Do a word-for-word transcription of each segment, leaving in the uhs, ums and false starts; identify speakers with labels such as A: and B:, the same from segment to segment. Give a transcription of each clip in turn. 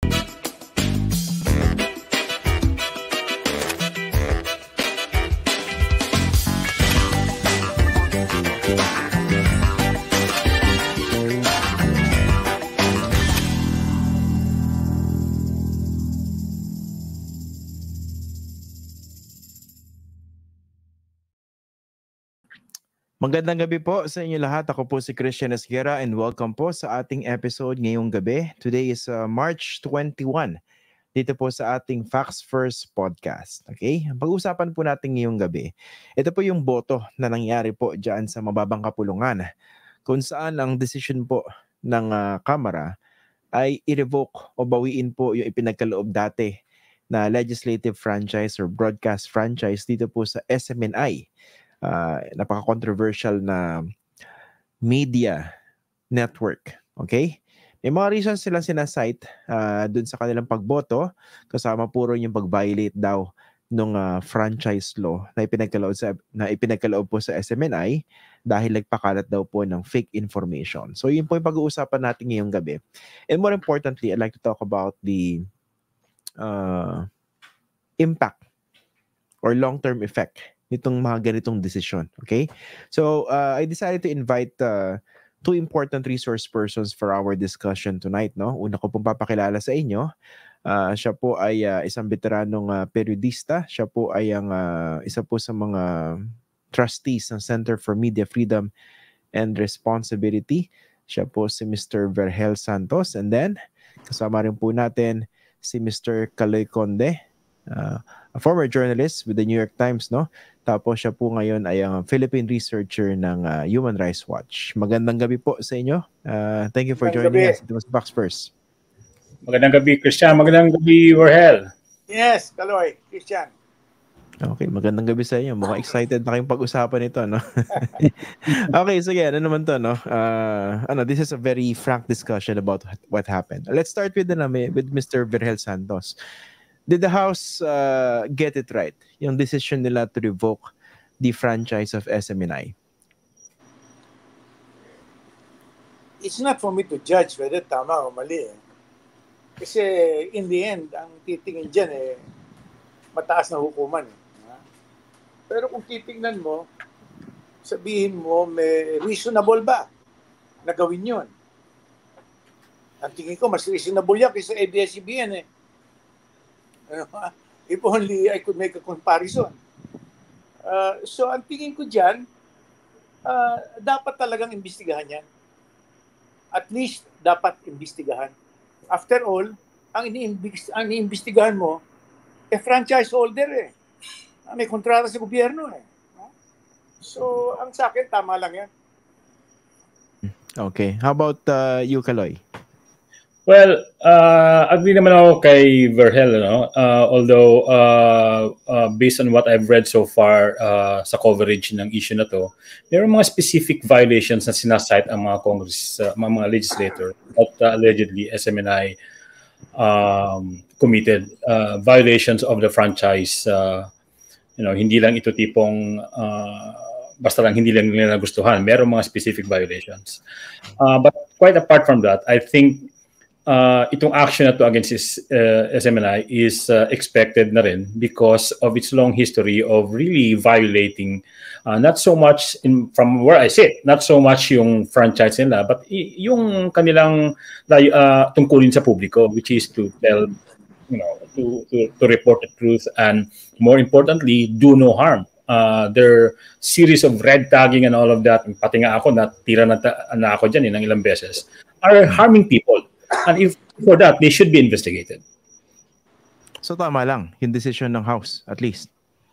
A: Magandang gabi po sa inyo lahat. Ako po si Christian Esguera and welcome po sa ating episode ngayong gabi. Today is uh, March twenty-first dito po sa ating Facts First podcast. Okay? Ang pag-usapan po natin ngayong gabi, ito po yung boto na nangyari po dyan sa mababang kapulungan kung saan ang decision po ng uh, Kamara ay i-revoke o bawiin po yung ipinagkaloob dati na legislative franchise or broadcast franchise dito po sa S M N I. Uh, napaka-controversial na media network. Okay? May mga reasons silang sinasite uh, dun sa kanilang pagboto, kasama puro yung pag-violate daw ng uh, franchise law na ipinagkaloob, sa, na ipinagkaloob po sa S M N I dahil nagpakalat daw po ng fake information. So yun po yung pag-uusapan natin ngayong gabi. And more importantly, I'd like to talk about the uh, impact or long-term effect nitong mga ganitong desisyon. Okay? So, uh, I decided to invite uh, two important resource persons for our discussion tonight. No? Una ko pong papakilala sa inyo. Uh, siya po ay uh, isang veteranong uh, periodista. Siya po ay ang, uh, isa po sa mga trustees ng Center for Media Freedom and Responsibility. Siya po si Mister Vergel Santos. And then, kasama rin po natin si Mister Kaloy Conde, uh, a former journalist with the New York Times, no? Tapos siya po ngayon ay ang Philippine researcher ng uh, Human Rights Watch. Magandang gabi po sa inyo. Uh, thank you for
B: Magandang
A: joining
B: gabi.
A: us. It was Facts First.
B: Magandang gabi, Christian. Magandang gabi, Vergel.
C: Yes, Kaloy, Christian.
A: Okay, magandang gabi sa inyo. Mukhang excited na kayong pag-usapan ito, no? Okay, so yeah, ano naman to, no? Uh, ano, this is a very frank discussion about what happened. Let's start with, ano, with Mister Vergel Santos. Did the House uh, get it right? Yung decision nila to revoke the franchise of S M N I?
C: It's not for me to judge whether tama o mali. Eh. Kasi in the end, ang titingin dyan eh, mataas na hukuman. Eh. Pero kung titingnan mo, sabihin mo, may reasonable ba na gawin yun? Ang tingin ko, mas reasonable yan kaysa A B S C B N eh. If only I could make a comparison. Uh, so, ang tingin ko dyan, uh, dapat talagang imbestigahan yan. At least, dapat imbestigahan. After all, ang iniimbestigahan mo, eh, franchise holder eh. May kontrata sa gobyerno eh. So, ang sa akin, tama lang yan.
A: Okay. How about uh, you, Kaloy?
B: Well, uh, agree naman ako kay Vergel, no? Uh, although, uh, uh, based on what I've read so far uh, sa coverage ng issue na to, there are mga specific violations na sinasite ang mga Congress, uh, mga, mga legislator that uh, allegedly S M N I um, committed uh, violations of the franchise. Uh, you know, hindi lang ito tipong uh, basta lang hindi lang nila nagustuhan. Meron mga specific violations. Uh, but quite apart from that, I think Uh, itong action na to against this, uh, S M N I is uh, expected na rin because of its long history of really violating uh, not so much in, from where I sit, not so much yung franchise nila, but y- yung kanilang uh, tungkulin sa publiko, which is to tell, you know, to, to, to report the truth and more importantly, do no harm. Uh, their series of red tagging and all of that, pati nga ako, natira na, ta- na ako dyan eh, ng ilang beses, are harming people. And if for that, they should be investigated.
A: So tama lang, yung decision ng House, at least.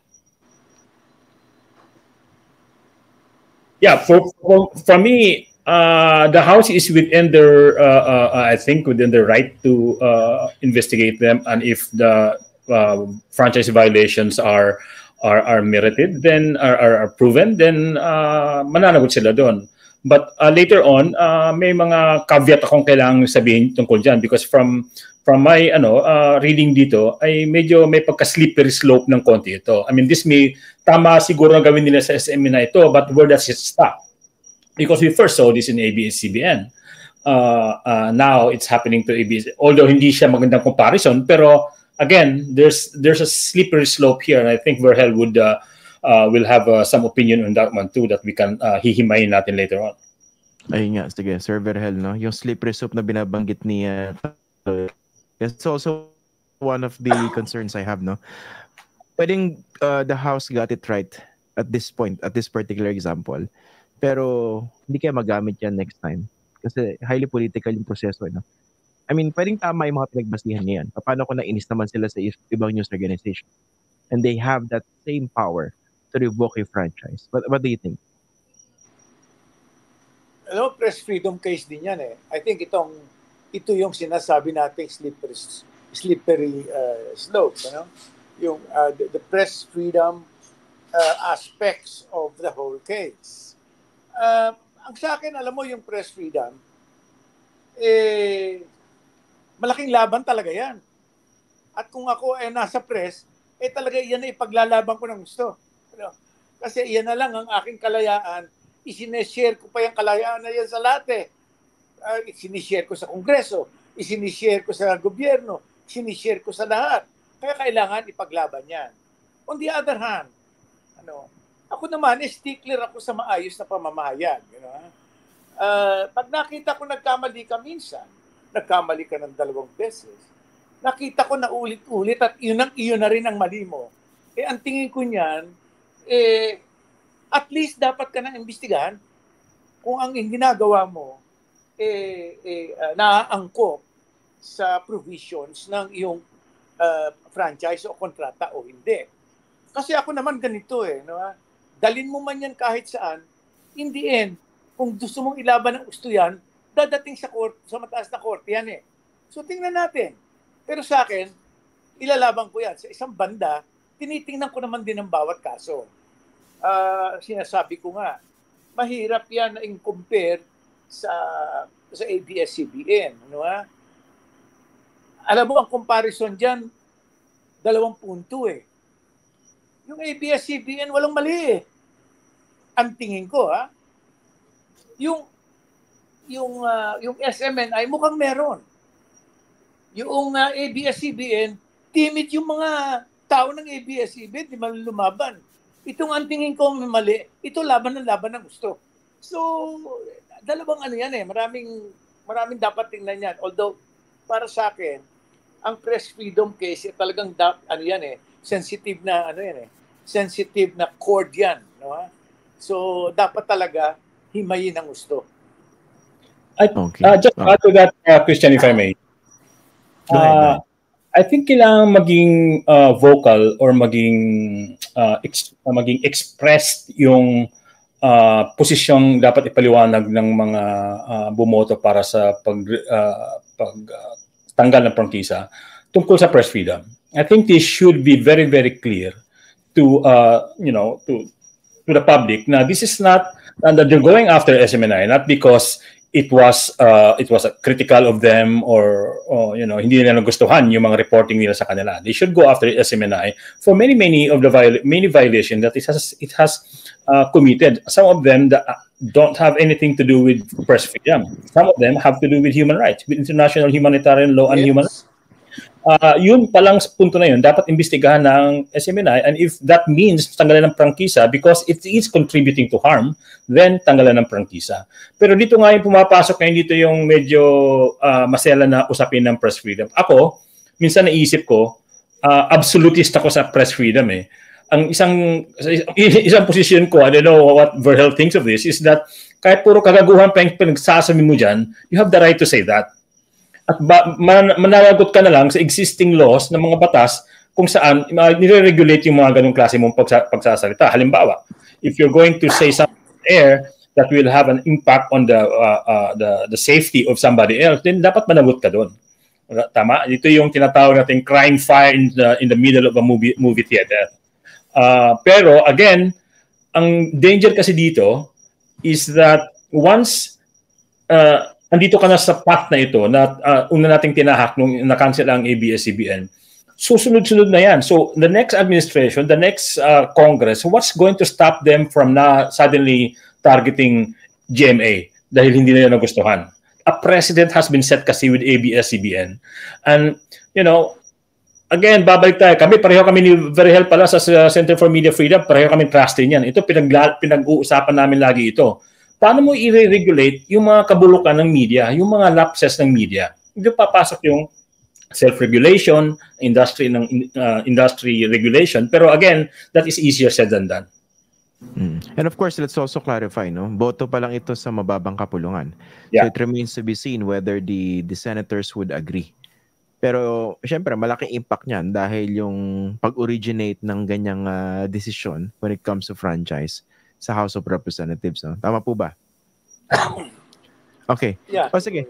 B: Yeah, for, for, for me, uh, the House is within their, uh, uh, I think, within their right to uh, investigate them. And if the uh, franchise violations are are, are merited, then are, are, are proven, then uh, mananagot sila doon. But uh, later on, uh, may mga caveat akong kailangang sabihin tungkol dyan because from from my ano uh, reading dito ay medyo may pagka-slippery slope ng konti ito. I mean, this may tama siguro na gawin nila sa S M N I ito, but where does it stop? Because we first saw this in A B S C B N. uh, uh, now it's happening to A B S. Although hindi siya magandang comparison, pero again, there's there's a slippery slope here, and I think Verhel would uh, uh, will have uh, some opinion on that one too that we can uh, hihimayin natin later on.
A: Ayun nga, sige, Sir Verhel, no? Yung slippery slope na binabanggit ni uh, it's also one of the concerns I have, no? Pwedeng uh, the House got it right at this point, at this particular example. Pero hindi kaya magamit yan next time. Kasi highly political yung proseso, no? I mean, pwedeng tama yung mga pinagbasihan niyan. Paano kung nainis naman sila sa ibang news organization? And they have that same power to revoke a franchise. What, what do you think?
C: Ano, press freedom case din yan eh. I think itong, ito yung sinasabi nating slippery, slippery uh, slope. Ano? Yung uh, the, the press freedom uh, aspects of the whole case. Uh, ang sa akin, alam mo, yung press freedom, eh, malaking laban talaga yan. At kung ako ay eh, nasa press, eh talaga yan ay ipaglalaban ko ng gusto. Ano? Kasi yan na lang ang aking kalayaan. Isineshare ko pa yung kalayaan na yan sa lahat eh. Uh, isinishare ko sa Kongreso, isinishare ko sa gobyerno, isinishare ko sa lahat. Kaya kailangan ipaglaban yan. On the other hand, ano, ako naman, eh, stickler ako sa maayos na pamamahayag. You know? uh, pag nakita ko nagkamali ka minsan, nagkamali ka ng dalawang beses, nakita ko na ulit-ulit at yun, ang, yun na rin ang mali mo. Eh, ang tingin ko niyan, eh, at least dapat ka nang imbestigahan kung ang ginagawa mo eh, eh, uh, naaangkop sa provisions ng iyong uh, franchise o kontrata o hindi. Kasi ako naman ganito eh, no? Dalin mo man yan kahit saan, in the end, kung gusto mong ilaban ng gusto yan, dadating sa court, sa mataas na court yan eh. So tingnan natin. Pero sa akin, ilalaban ko yan. Sa isang banda, tinitingnan ko naman din ang bawat kaso. Uh, sinasabi ko nga, mahirap yan na i-compare sa sa A B S C B N. Ano, ha? Alam mo, ang comparison dyan, dalawang punto eh. Yung A B S C B N, walang mali eh. Ang tingin ko, ha? Yung, yung, uh, yung S M N I, mukhang meron. Yung uh, A B S C B N, timid yung mga tao ng A B S C B N, di man lumaban. Itong ang tingin ko mali, ito laban ng laban ng gusto. So, dalawang ano yan eh, maraming, maraming dapat tingnan yan. Although, para sa akin, ang press freedom case, eh, talagang da, ano yan eh, sensitive na ano yan eh, sensitive na chord yan. No? So, dapat talaga himayin ang gusto.
B: I, okay. uh, just add to that, uh, Christian, if I may. Uh, I think kailangan maging uh, vocal or maging uh, ex, uh, maging expressed yung uh, posisyong dapat ipaliwanag ng mga uh, bumoto para sa pag, uh, pag uh, tanggal ng prangkisa tungkol sa press freedom. I think this should be very very clear to uh, you know to to the public. Now this is not and that they're going after S M N I not because it was uh, it was uh, critical of them or, or you know hindi nila nagustuhan yung mga reporting nila sa kanila. They should go after S M N I for many many of the viol many violations that it has it has uh, committed. Some of them that don't have anything to do with press freedom. Some of them have to do with human rights, with international humanitarian law and yes. human rights. Uh, yun palang punto na yun, dapat imbestigahan ng S M N I, and if that means tanggalan ng prangkisa because it is contributing to harm, then tanggalan ng prangkisa. Pero dito nga yung pumapasok ngayon dito yung medyo uh, masela na usapin ng press freedom. Ako, minsan naisip ko, uh, absolutist ako sa press freedom eh. Ang isang isang position ko, I don't know what Verhel thinks of this, is that kahit puro kagaguhan pa yung pinagsasabi mo dyan, you have the right to say that. At ba, man, mananagot ka na lang sa existing laws ng mga batas kung saan uh, nire-regulate yung mga ganong klase mong pagsa, pagsasalita. Halimbawa, if you're going to say something in the air that will have an impact on the uh, uh, the the safety of somebody else, then dapat managot ka doon. Tama? Ito yung tinatawag nating crime fire in the, in the middle of a movie, movie theater. Uh, pero again, ang danger kasi dito is that once uh, andito ka na sa path na ito na uh, una nating tinahak nung na-cancel ang A B S C B N, susunod-sunod na yan. So the next administration, the next uh, Congress, what's going to stop them from na suddenly targeting G M A dahil hindi nila nagustuhan? a precedent has been set kasi with A B S C B N. And, you know, again, babalik tayo. Kami, pareho kami ni Verhel pala sa Center for Media Freedom, pareho kami trusted yan. Ito, pinag- pinag-uusapan namin lagi ito. Paano mo i-regulate yung mga kabulukan ng media, yung mga lapses ng media? Hindi papasok yung self-regulation, industry ng uh, industry regulation. Pero again, that is easier said than done.
A: Mm. And of course, let's also clarify, no? Boto pa lang ito sa mababang kapulungan.
B: Yeah.
A: So it remains to be seen whether the the senators would agree. Pero syempre, malaking impact niyan dahil yung pag-originate ng ganyang uh, desisyon when it comes to franchise sa House of Representatives. No? Tama po ba? Okay.
C: Yeah.
A: O sige.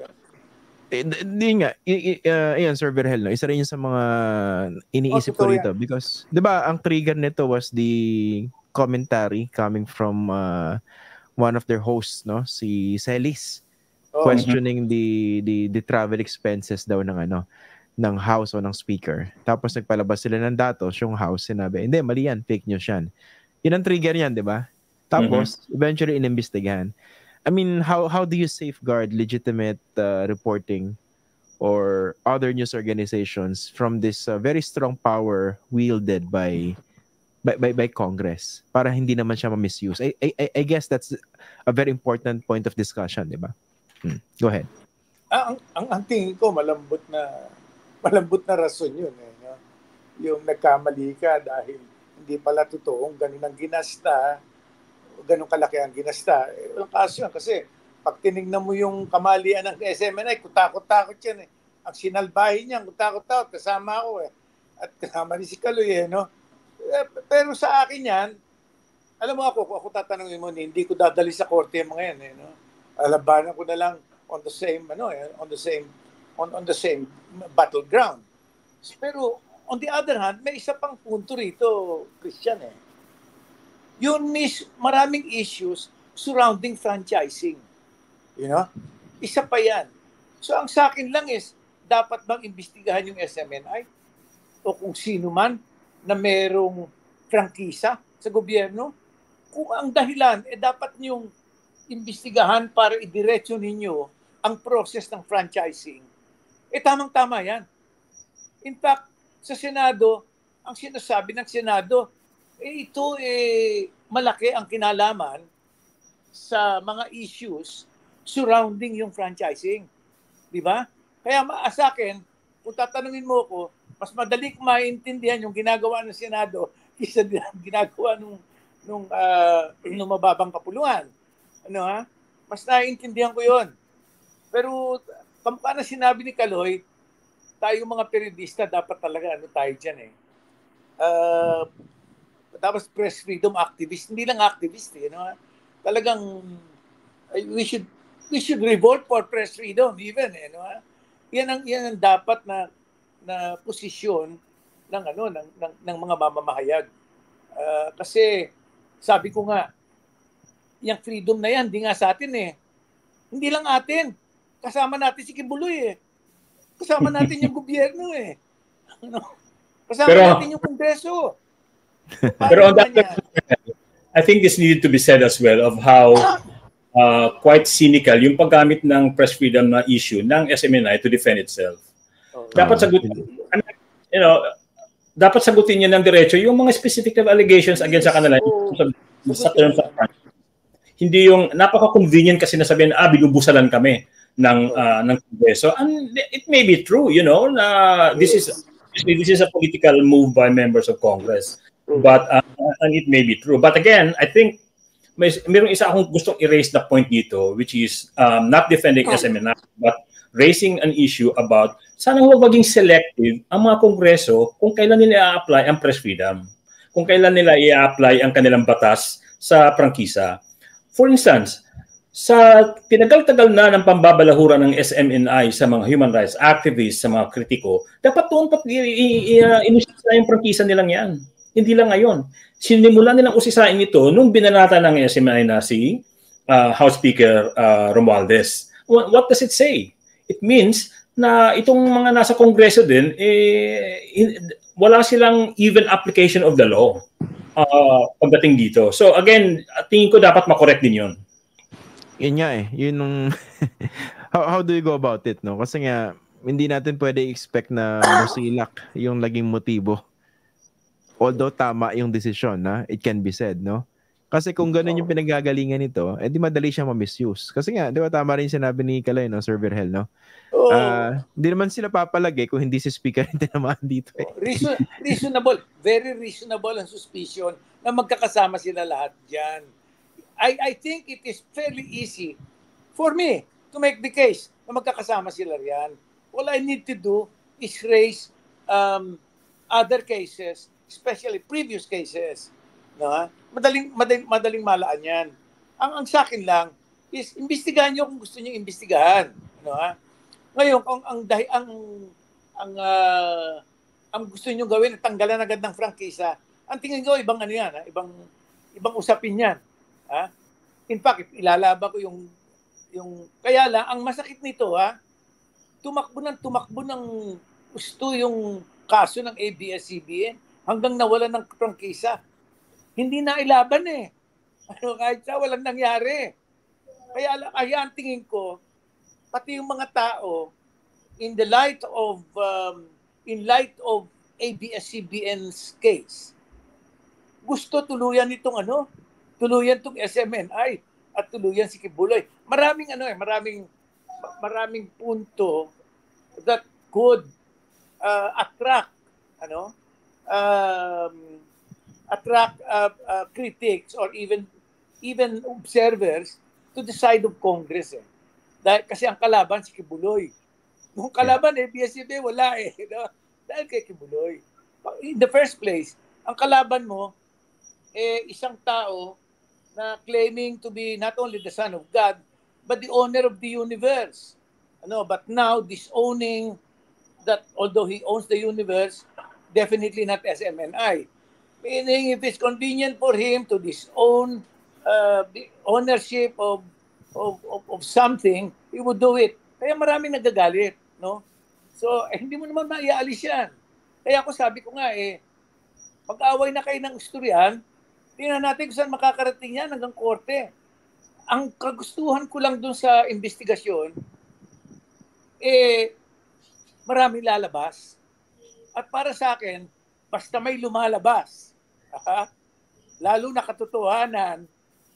A: Hindi nga. I, i, uh, ayan, Sir Verhel, no? Isa rin yun sa mga iniisip
C: Oh,
A: ko rito.
C: yan.
A: Because, di ba, ang trigger nito was the commentary coming from uh, one of their hosts, no? Si Celis.
C: Oh,
A: Questioning the, the the travel expenses daw ng ano ng House o ng Speaker. Tapos nagpalabas sila ng datos, yung House sinabi, hindi, mali yan, fake news yan. Yun ang trigger yan, di ba? Tapos, mm-hmm. eventually, inimbestigahan. I mean, how how do you safeguard legitimate uh, reporting or other news organizations from this uh, very strong power wielded by, by by by Congress para hindi naman siya ma-misuse? I, I, I guess that's a very important point of discussion, di ba? Hmm. Go ahead.
C: Ah, ang, ang, ang tingin ko, malambot na malambot na rason yun. Eh, no? Yung nagkamali ka dahil hindi pala totoong ganun ang ginasta, ganun kalaki ang ginasta. Eh, walang kaso yan kasi pag tinignan mo yung kamalian ng S M N I, kutakot-takot yan eh. Ang sinalbahin niya, kutakot-takot, kasama ako eh. At kasama ni si Kaloy eh, no? Eh, pero sa akin yan, alam mo ako, kung ako tatanungin mo, hindi ko dadali sa korte yung mga yan eh, no? Alabanan ko na lang on the same, ano eh, on the same, on, on the same battleground. Pero, on the other hand, may isa pang punto rito, Christian eh. Yun mis, maraming issues surrounding franchising. You know? Isa pa yan. So, ang sa akin lang is, dapat bang imbestigahan yung S M N I? O kung sino man na merong prangkisa sa gobyerno? Kung ang dahilan, eh dapat niyong imbestigahan para idiretso ninyo ang process ng franchising. Eh, tamang-tama yan. In fact, sa Senado, ang sinasabi ng Senado, eh, ito eh, malaki ang kinalaman sa mga issues surrounding yung franchising. Di ba? Kaya sa akin, kung tatanungin mo ko, mas madali kong maintindihan yung ginagawa ng Senado kaysa ginagawa nung, nung, uh, nung mababang kapulungan. Ano ha? Mas naiintindihan ko yon. Pero, kamukha na sinabi ni Kaloy, tayo mga periodista, dapat talaga ano tayo dyan eh. Uh, tapos press freedom activist, hindi lang activist eh. No? Talagang, we should we should revolt for press freedom even eh. No? Yan ang, yan ang dapat na, na posisyon ng, ano, ng, ng, ng mga mamamahayag. Uh, kasi, sabi ko nga, yung freedom na yan, hindi nga sa atin eh. Hindi lang atin. Kasama natin si Kibuloy eh. Kasama natin yung gobyerno eh. Ano? Kasama pero, natin yung Kongreso.
B: Pero on that, I think this needed to be said as well of how uh, quite cynical yung paggamit ng press freedom na issue ng S M N I to defend itself. Oh, dapat sagutin, I mean, you know, dapat sagutin niya ng diretso yung mga specific allegations against sa kanila oh, sa, sa terms of hindi yung napaka-convenient kasi na sabihin, ah, binubusalan kami ng uh, ng Kongreso. And it may be true, you know, na this is this is a political move by members of Congress. But uh, and it may be true. But again, I think may mayroong isa akong gustong i-raise na point dito, which is um, not defending S M N I, but raising an issue about sana huwag maging selective ang mga Kongreso kung kailan nila i-apply ang press freedom, kung kailan nila i-apply ang kanilang batas sa prangkisa. For instance, sa tinagal-tagal na ng pambabalahura ng S M N I sa mga human rights activists, sa mga kritiko, dapat doon pa inusin na yung prangkisa nilang yan. Hindi lang ngayon. Sinimulan nilang usisain ito nung binanata ng S M N I na si uh, House Speaker uh, Romualdez. What does it say? It means na itong mga nasa Kongreso din, eh, wala silang even application of the law uh, pagdating dito. So again, tingin ko dapat makorek din yun.
A: Yun nga eh. Yun nung how, how do you go about it, no? Kasi nga, hindi natin pwede expect na musilak yung naging motibo. Although tama yung desisyon, na it can be said, no? Kasi kung ganun yung pinagagalingan nito, eh di madali siya ma-misuse. Kasi nga, di ba tama rin sinabi ni Kalay, no? Sir Virgel, no?
C: Oh,
A: Ah, hindi naman sila papalagay kung hindi si speaker yung tinamaan dito. Eh.
C: reason, reasonable, very reasonable ang suspicion na magkakasama sila lahat dyan. I, I think it is fairly easy for me to make the case na magkakasama sila riyan. All I need to do is raise um, other cases, especially previous cases. No, ha? Madaling, madaling, madaling malaan yan. Ang, ang sa akin lang is imbestigahan nyo kung gusto nyo imbestigahan. No, ha? Ngayon, ang, ang, ang, ang, ang, uh, ang gusto nyo gawin, tanggalan agad ng prangkisa, ang tingin ko, ibang ano yan, ha? Ibang, ibang usapin yan. Ha? In fact, ilalaba ko yung, yung, kaya lang, ang masakit nito, ha? Tumakbo ng tumakbo ng gusto yung kaso ng A B S C B N hanggang nawala ng prangkisa. Hindi na ilaban eh. Ano, kahit sa walang nangyari. Kaya, kaya ang tingin ko, pati yung mga tao, in the light of, um, in light of A B S C B N's case, gusto tuluyan itong ano, tuluyan itong S M N I at tuluyan si Kibuloy. Maraming ano eh, maraming maraming punto that could uh, attract ano um, attract uh, uh, critics or even even observers to the side of Congress eh. Dahil kasi ang kalaban si Kibuloy. Nung kalaban eh, B S C B wala eh. No? Dahil kay Kibuloy. In the first place, ang kalaban mo eh isang tao na claiming to be not only the son of God, but the owner of the universe. Ano, but now disowning that although he owns the universe, definitely not S M N I. Meaning if it's convenient for him to disown uh, the ownership of, of, of, of something, he would do it. Kaya maraming nagagalit. No? So, eh, hindi mo naman maialis yan. Kaya ako sabi ko nga eh, pag-away na kayo ng istoryan, tingnan natin kung saan makakarating yan hanggang korte. Ang kagustuhan ko lang dun sa investigasyon, eh, marami lalabas. At para sa akin, basta may lumalabas, lalo na katotohanan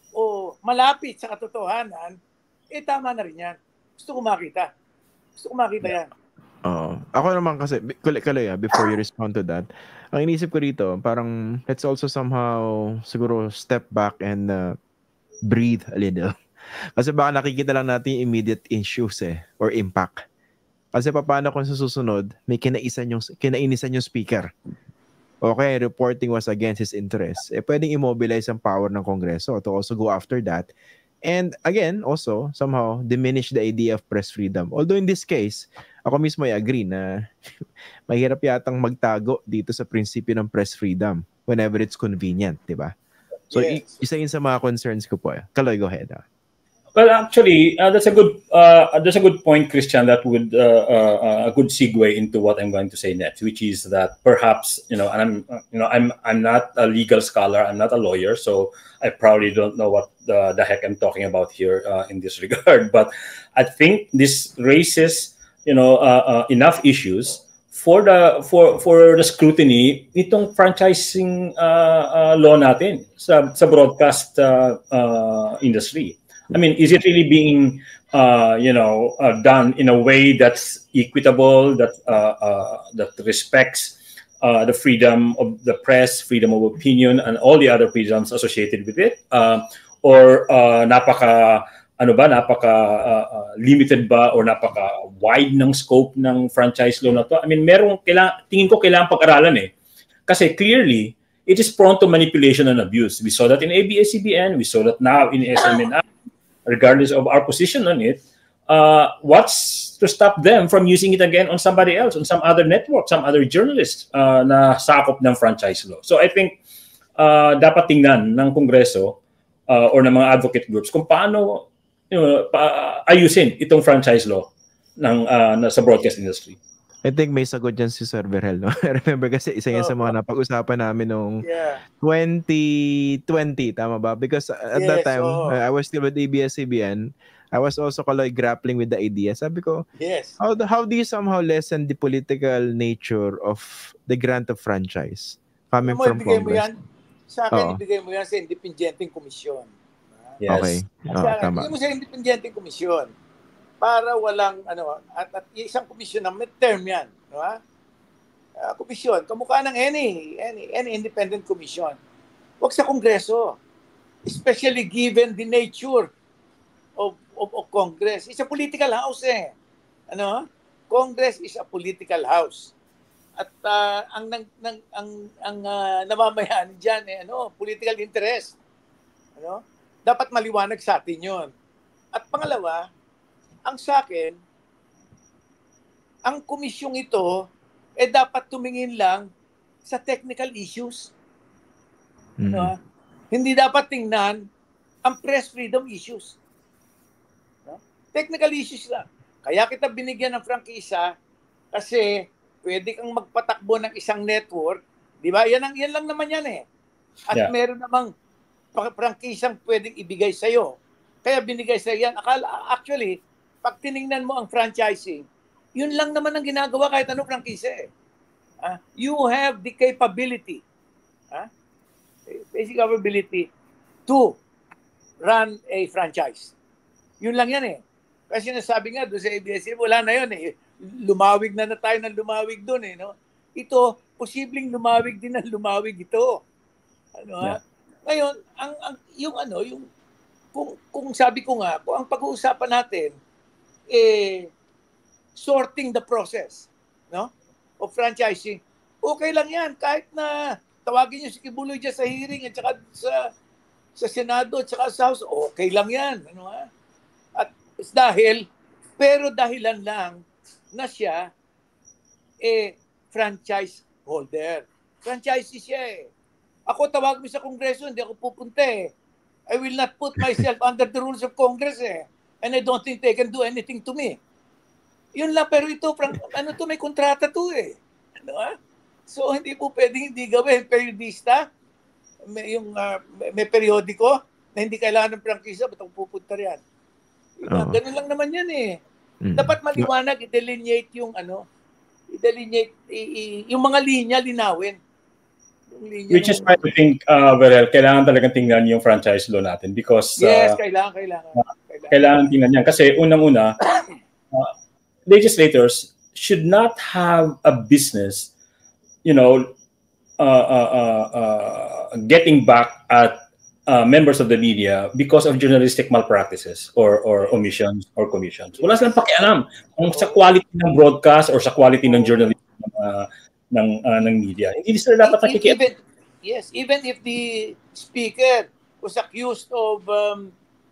C: o malapit sa katotohanan, eh tama na rin yan. Gusto ko makita. Gusto ko makita yan.
A: Uh, ako naman kasi, Kalay, before you respond to that, ang inisip ko dito, parang let's also somehow siguro step back and uh, breathe a little. Kasi baka nakikita lang natin yung immediate issues eh, or impact. Kasi paano kung sa susunod, may kinaisan yung, kinainisan yung speaker. Okay, reporting was against his interests. Eh, pwedeng immobilize ang power ng Kongreso to also go after that. And again, also, somehow, diminish the idea of press freedom. Although in this case, ako mismo ay agree na mahirap yatang magtago dito sa prinsipyo ng press freedom whenever it's convenient, di ba? So, yes. Isa yun sa mga concerns ko po. Kaloy, go ahead. Ah.
B: Well, actually, uh, that's a good uh, that's a good point, Christian. That would uh, uh, a good segue into what I'm going to say next, which is that perhaps you know, and I'm you know, I'm I'm not a legal scholar, I'm not a lawyer, so I probably don't know what the, the heck I'm talking about here uh, in this regard. But I think this raises you know uh, uh, enough issues for the for for the scrutiny nitong franchising uh, uh, law natin sa sa broadcast uh, uh, industry. I mean, is it really being, uh, you know, uh, done in a way that's equitable, that uh, uh, that respects uh, the freedom of the press, freedom of opinion, and all the other freedoms associated with it, uh, or uh, napaka, ano ba, napaka uh, uh, limited ba, or napaka wide ng scope ng franchise law na to? I mean, merong kailangan, tingin ko kailangan pag-aralan eh, kasi clearly it is prone to manipulation and abuse. We saw that in A B S C B N, we saw that now in S M N I. Regardless of our position on it, uh, what's to stop them from using it again on somebody else, on some other network, some other journalist uh, na sakop ng franchise law? So I think uh, dapat tingnan ng Kongreso uh, or ng mga advocate groups kung paano you know, pa, ayusin itong franchise law ng uh, na, sa broadcast industry.
A: I think may sagot dyan si Sir Virgel, no? I remember kasi isa yan oh, sa mga napag-usapan namin noong yeah. twenty twenty, tama ba? Because at yes, that time, oh. I was still with A B S C B N. I was also Kaloy grappling with the idea. Sabi ko,
C: Yes.
A: how, do- how do you somehow lessen the political nature of the grant of franchise coming
C: Alam mo,
A: from
C: ibigay mo
A: Congress?
C: yan, sa akin,
A: Oo.
C: ibigay mo yan sa independenteng komisyon.
B: Yes.
A: Okay. Oo,
C: Sa akin,
A: tama.
C: ibigay mo sa independenteng komisyon para walang, ano, at, at isang komisyon na mid-term yan. No, ha? Uh, komisyon, kamukha ng any, any, any independent commission. Huwag sa Kongreso. Especially given the nature of, of, of Congress. It's a political house eh. Ano? Congress is a political house. At uh, ang nang, nang ang ang uh, namamayan diyan eh ano, political interest. Ano? Dapat maliwanag sa atin 'yon. At pangalawa, ang sa akin, ang komisyong ito eh dapat tumingin lang sa technical issues.
A: Mm.
C: No? Hindi dapat tingnan ang press freedom issues. No? Technical issues lang. Kaya kita binigyan ng prangkisa kasi pwede kang magpatakbo ng isang network, di ba? Yan, ang, yan lang naman yan eh. At
B: Yeah.
C: meron namang prangkisang pwedeng ibigay sa'yo. Kaya binigay sa'yo yan. Akala, actually, pag tiningnan mo ang franchising, yun lang naman ang ginagawa kahit ano prangkisa eh. Ah, you have the capability, ah, basic capability to run a franchise. Yun lang yan eh. Kasi nasabi nga doon sa A B S, wala na yun eh. Lumawig na na tayo ng lumawig doon eh. No? Ito, posibleng lumawig din ng lumawig ito. Ano ha?
B: Yeah.
C: Ngayon, ang, ang, yung ano, yung, kung, kung sabi ko nga, kung ang pag-uusapan natin, eh, sorting the process, no? Of franchising, okay lang yan. Kahit na tawagin niyo si Kibuloy dyan sa hearing at saka sa, sa Senado at saka sa House, okay lang yan. Ano ha? At dahil, pero dahilan lang na siya eh franchise holder. Franchisee siya eh. Ako tawag mo sa Kongreso, hindi ako pupunta eh. I will not put myself under the rules of Congress eh. And I don't think they can do anything to me. Yun lang, pero ito, frank, ano to, may kontrata to eh. Ano ha? So hindi po pwedeng hindi gawin. Periodista, may, yung, uh, may, may periodiko na hindi kailangan ng prangkisa, ba't ako pupunta riyan?
A: Oo.
C: Ganun lang naman yan eh.
A: Mm.
C: Dapat maliwanag, i-delineate yung ano, i-delineate, i- i- yung mga linya, linawin. Yung linya
B: Which is
C: ng-
B: why I think, uh, Verel, kailangan talagang tingnan yung franchise law natin because
C: Yes,
B: uh,
C: kailangan, kailangan. Kailangan,
B: kailangan tingnan yan. Kasi unang-una, uh, legislators should not have a business, you know, uh, uh, uh, uh, getting back at uh, members of the media because of journalistic malpractices or or omissions or commissions. Wala silang pakialam kung sa quality ng broadcast or sa quality ng journalism uh, ng uh, ng media. Hindi sila dapat
C: E-
B: nakikialam.
C: even, yes, even if the speaker was accused of um,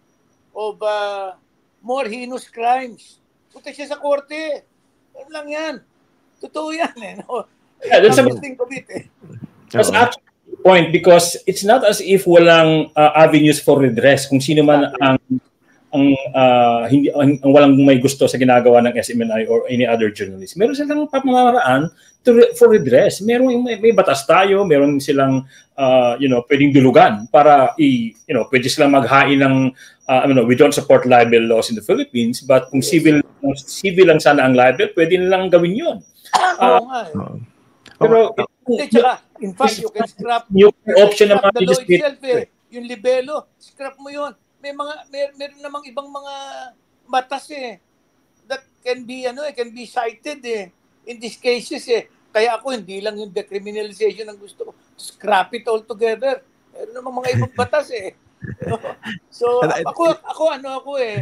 C: of uh, more heinous crimes, punta siya sa korte. Ano lang yan. Totoo yan eh. No?
B: Yeah, that's a-
C: Think of it eh.
B: That's
A: Oo.
B: actually the point because it's not as if walang uh, avenues for redress kung sino man ang ang uh, hindi ang, ang walang may gusto sa ginagawa ng S M N I or any other journalist. Meron silang pamamaraan to re- for redress. Meron may, may batas tayo, meron silang uh, you know, pwedeng dulugan para i you know, pwede silang maghain ng uh, I mean, we don't support libel laws in the Philippines, but kung civil civil lang sana ang libel, pwede nilang gawin 'yon.
C: Oo nga eh.
A: Oo.
B: Pero
C: Hindi, tsaka, in fact, you can scrap
B: yung option ng
C: scrap
B: mga
C: the law itself
B: legislature.
C: eh. Yung libelo, scrap mo yun. May mga, may, meron namang ibang mga batas eh. That can be, ano eh, can be cited eh. In these cases eh. Kaya ako, hindi lang yung decriminalization ang gusto ko. Scrap it all together. Meron namang mga ibang batas eh. So, ako, ako, ano ako eh,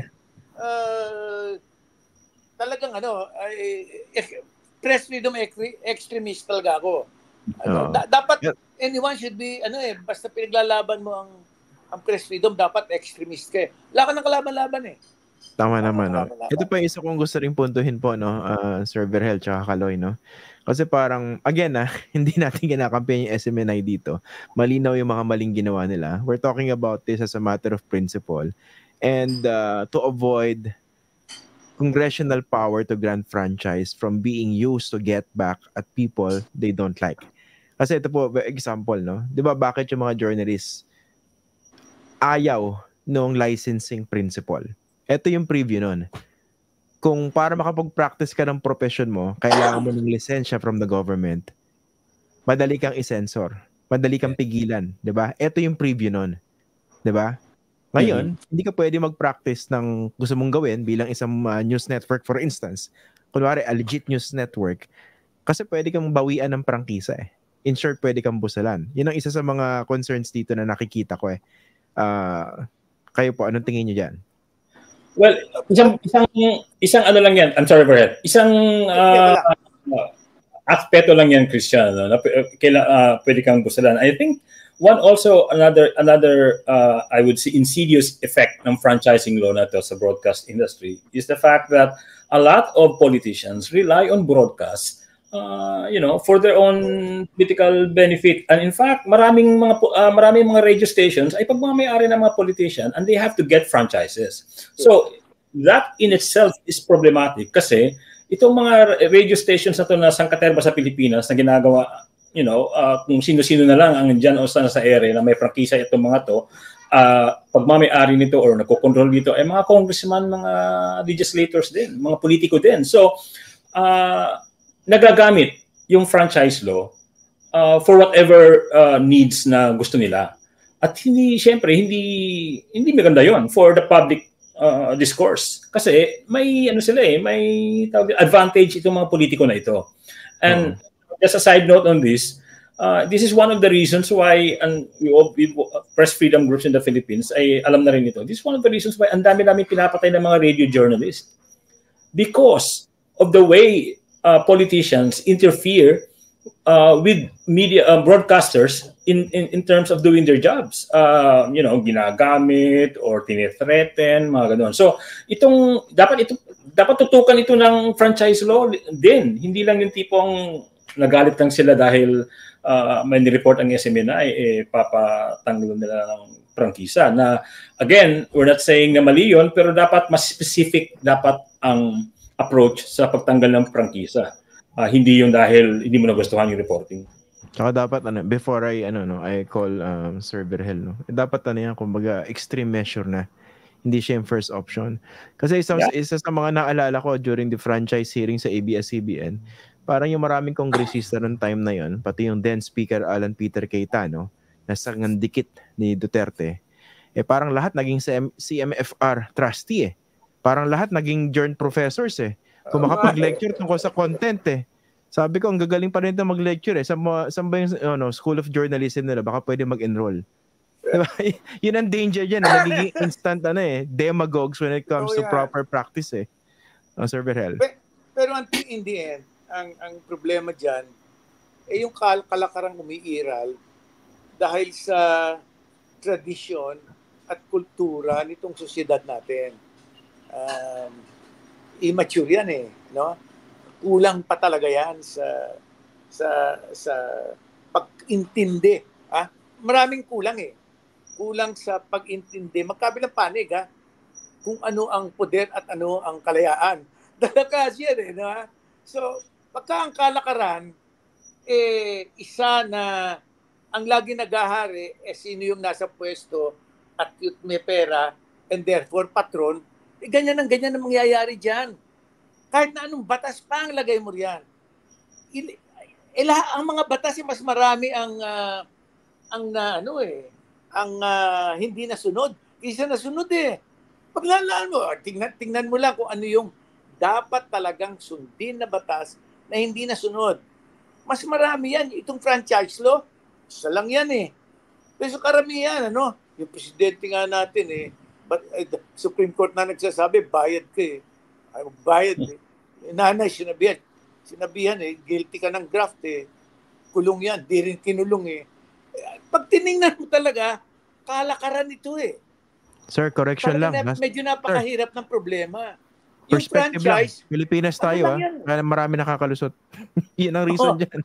C: uh, talagang ano, ay, press freedom extremist talaga ako. Ano,
A: Oo.
C: da- dapat anyone should be ano eh basta pinaglalaban mo ang ang press freedom dapat extremist ka. Eh. Wala ka ng kalaban-laban eh.
A: Tama naman, no?
C: Tama, tama.
A: Ito pa yung isa kong gusto rin puntuhin po, no, uh, Sir Verhel tsaka Kaloy, no? Kasi parang, again, ah, hindi natin kinakampihan yung S M N I dito. Malinaw yung mga maling ginawa nila. We're talking about this as a matter of principle. And uh, to avoid congressional power to grant franchise from being used to get back at people they don't like. Kasi ito po, example, no? Di ba bakit yung mga journalists ayaw nung licensing principle? Ito yung preview nun. Kung para makapag-practice ka ng profession mo, kailangan mo ng lisensya from the government. Madali kang i-censor. Madali kang pigilan. Diba? Ito yung preview nun. Diba? Ngayon, mm-hmm. hindi ka pwede mag-practice ng gusto mong gawin bilang isang uh, news network, for instance. Kunwari, a legit news network. Kasi pwede kang bawian ng prangkisa eh. In short, pwede kang busalan. Yun ang isa sa mga concerns dito na nakikita ko eh. Uh, kayo po, anong tingin nyo dyan?
B: Well, isang, isang, isang ano lang yan. I'm sorry for that. Isang uh, aspeto lang yan, Christian. No? Na, kaila, uh, pwede kang busalan. I think one also, another, another uh, I would say, insidious effect ng franchising law na to sa broadcast industry is the fact that a lot of politicians rely on broadcast Uh, you know, for their own political benefit. And in fact, maraming mga uh, maraming mga radio stations ay pagmamayari ng mga politician and they have to get franchises. So, that in itself is problematic kasi itong mga radio stations na to na sangkaterba sa Pilipinas na ginagawa, you know, uh, kung sino-sino na lang ang dyan o saan sa area na may prangkisa itong mga to, uh, pagmamayari nito or nagkocontrol dito ay mga congressman, mga legislators din, mga politiko din. So, uh, nagagamit yung franchise law uh, for whatever uh, needs na gusto nila. At hindi, syempre, hindi hindi maganda yon for the public uh, discourse. Kasi may ano sila eh, may advantage itong mga politiko na ito. And uh-huh. just a side note on this, uh, this is one of the reasons why and we, we press freedom groups in the Philippines ay alam na rin ito. This is one of the reasons why ang dami-dami pinapatay ng mga radio journalists. Because of the way Uh, politicians interfere uh, with media uh, broadcasters in, in in terms of doing their jobs. Uh, you know, ginagamit or tinethreaten, mga ganoon. So, itong dapat ito dapat tutukan ito ng franchise law din. Hindi lang yung tipong nagalit lang sila dahil uh, may ni-report ang S M N I eh papatanggal nila ng prangkisa. Na again, we're not saying na mali yun, pero dapat mas specific dapat ang approach sa pagtanggal ng prangkisa. Uh, hindi yung dahil hindi mo nagustuhan yung reporting.
A: Tsaka dapat ano, before I ano no, I call um, Sir Virgel no. Dapat ano yan kumbaga extreme measure na. Hindi siya yung first option. Kasi isa, yeah. isa sa mga naalala ko during the franchise hearing sa A B S C B N, parang yung maraming kongresista noong time na yon, pati yung then Speaker Alan Peter Cayetano, na sangandikit ni Duterte, eh parang lahat naging C M F R trustee eh. Parang lahat naging joint professors eh. Kung makapag-lecture tungkol sa content eh. Sabi ko, ang gagaling pa rin ito mag-lecture eh. Saan ba yung ano, School of Journalism nila? Baka pwede mag-enroll. Diba? Yun ang danger dyan. Nagiging instant ano eh, demagogues when it comes oh, yeah. to proper practice eh. Oh, Sir Virgel.
C: Pero, pero in the end, ang, ang problema dyan, eh yung kal- kalakarang umiiral dahil sa tradisyon at kultura nitong sosyedad natin. Um, immature yan eh, no? Kulang pa talaga yan sa sa sa pag-intindi, ah. Maraming kulang eh. Kulang sa pag-intindi, magkabilang panig ha. Kung ano ang poder at ano ang kalayaan. Dalakas yan eh, no? So, pagka ang kalakaran eh isa na ang lagi naghahari eh sino yung nasa pwesto at may pera and therefore patron. Eh, ganyan ang ganyan ang mangyayari dyan. Kahit na anong batas pa ang lagay mo riyan. Il, il, ang mga batas eh, mas marami ang uh, ang na ano eh, ang uh, hindi nasunod. Isa nasunod eh. Paglalaan mo, tingnan, tingnan mo lang kung ano yung dapat talagang sundin na batas na hindi nasunod. Mas marami yan. Itong franchise law, isa lang yan eh. Pero karamihan, ano, yung presidente nga natin eh, but uh, the Supreme Court na nagsasabi, bayad ka eh. Ay, bayad eh. Nanay, sinabihan. Sinabihan eh, guilty ka ng graft eh. Kulong yan, di rin kinulong eh. Pag tinignan mo talaga, kalakaran ito eh.
A: Sir, correction lang.
C: Na, medyo napakahirap Sir. ng problema. Yung
A: perspective franchise, lang. Pilipinas tayo ah. Kaya marami nakakalusot. Yan ang reason oh. dyan.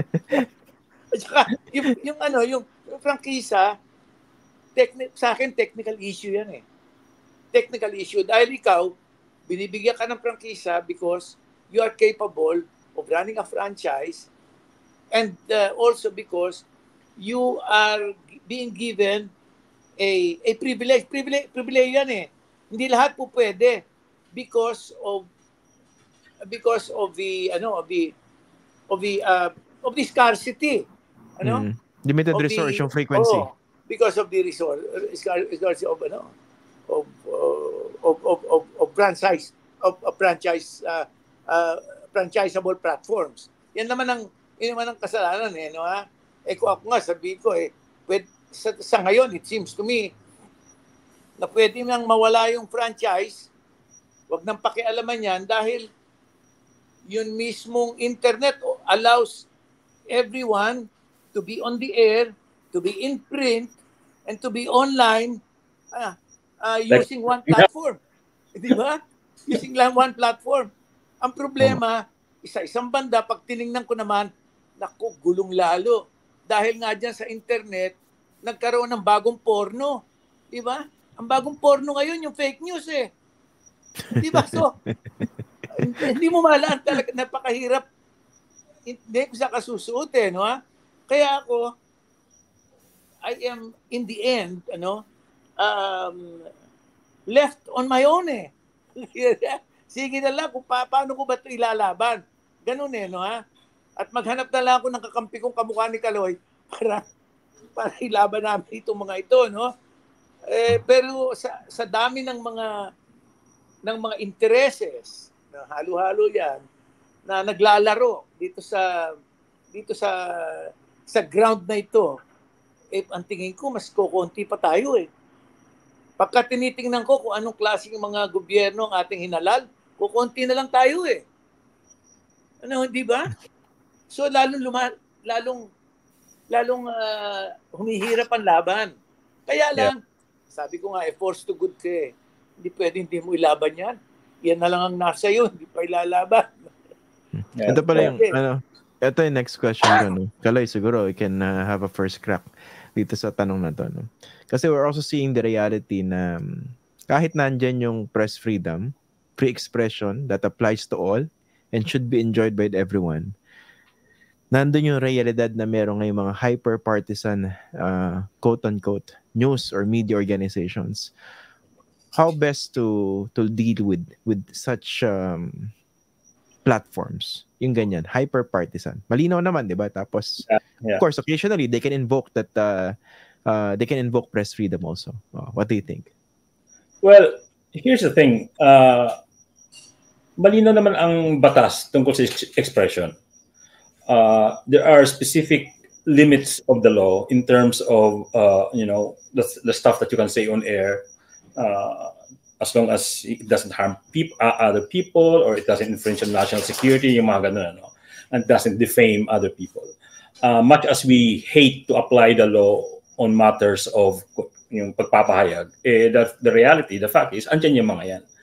C: At saka, yung, yung ano, yung, yung prangkisa, techni- sa akin, technical issue yan eh. Technical issue. Dahil ikaw, binibigyan ka ng prangkisa because you are capable of running a franchise and uh, also because you are being given a a privilege. Privilege, privilege yan eh. Hindi lahat po pwede because of because of the ano of the of the uh, of the scarcity. Ano?
A: Mm. Limited
C: of
A: resource
C: the,
A: yung frequency.
C: Oh, because of the resource scarcity of ano of uh, of, of of of franchise of, of franchise uh, uh, franchisable platforms. Yan naman ang yan naman ang kasalanan eh, no ha? Eh kung ako nga sabi ko eh, pwede, sa, sa ngayon it seems to me na pwede nang mawala yung franchise, wag nang pakialaman yan dahil yun mismong internet allows everyone to be on the air, to be in print, and to be online uh, uh, using one platform. Di ba? Using lang one platform. Ang problema, isa-isang banda, pag tinignan ko naman, naku, gulong lalo. Dahil nga dyan sa internet, nagkaroon ng bagong porno. Di ba? Ang bagong porno ngayon, yung fake news eh. Di ba? So, hindi mo malaan talaga, napakahirap. Hindi ko sa kasusuot eh, no ha? Kaya ako, I am, in the end, ano, um, left on my own eh. Sige na lang kung pa, paano ko ba ito ilalaban. Ganun eh, no ha? At maghanap na lang ako ng kakampi kong kamukha ni Kaloy para, para ilaban namin itong mga ito, no? Eh, pero sa, sa dami ng mga ng mga intereses na halo-halo yan na naglalaro dito sa dito sa sa ground na ito, eh, ang tingin ko mas kukunti pa tayo eh. Pagka tinitingnan ko kung anong klaseng mga gobyerno ang ating hinalal, kukunti na lang tayo eh. Ano, di ba? So lalong luma, lalong lalong uh, humihirap ang laban. Kaya lang, yeah. Sabi ko nga, eh, force to good ka eh. Hindi pwede hindi mo ilaban yan. Yan na lang ang nasa yun, hindi pa ilalaban.
A: Yeah. Ito pala yung, okay. ano, ito yung next question ko, no? Kaloy, siguro, you can uh, have a first crack dito sa tanong na to, no? Kasi we're also seeing the reality na um, kahit nandyan yung press freedom, free expression that applies to all and should be enjoyed by everyone, nandun yung realidad na meron ngayong mga hyper-partisan, uh, quote-unquote, news or media organizations. How best to to deal with with such um, platforms? Yung ganyan, hyper-partisan. Malinaw naman, di ba? Tapos, yeah, yeah. Of course, occasionally, they can invoke that, uh, uh, they can invoke press freedom also. Uh, what do you think?
B: Well, here's the thing. Uh, malinaw naman ang batas tungkol sa expression. Uh, there are specific limits of the law in terms of uh, you know the, the stuff that you can say on air, uh, as long as it doesn't harm people, uh, other people, or it doesn't infringe on national security, yung mga ganun, ano, and doesn't defame other people. Uh, much as we hate to apply the law on matters of yung pagpapahayag, eh, the, the reality, the fact is, andyan yung mga yan.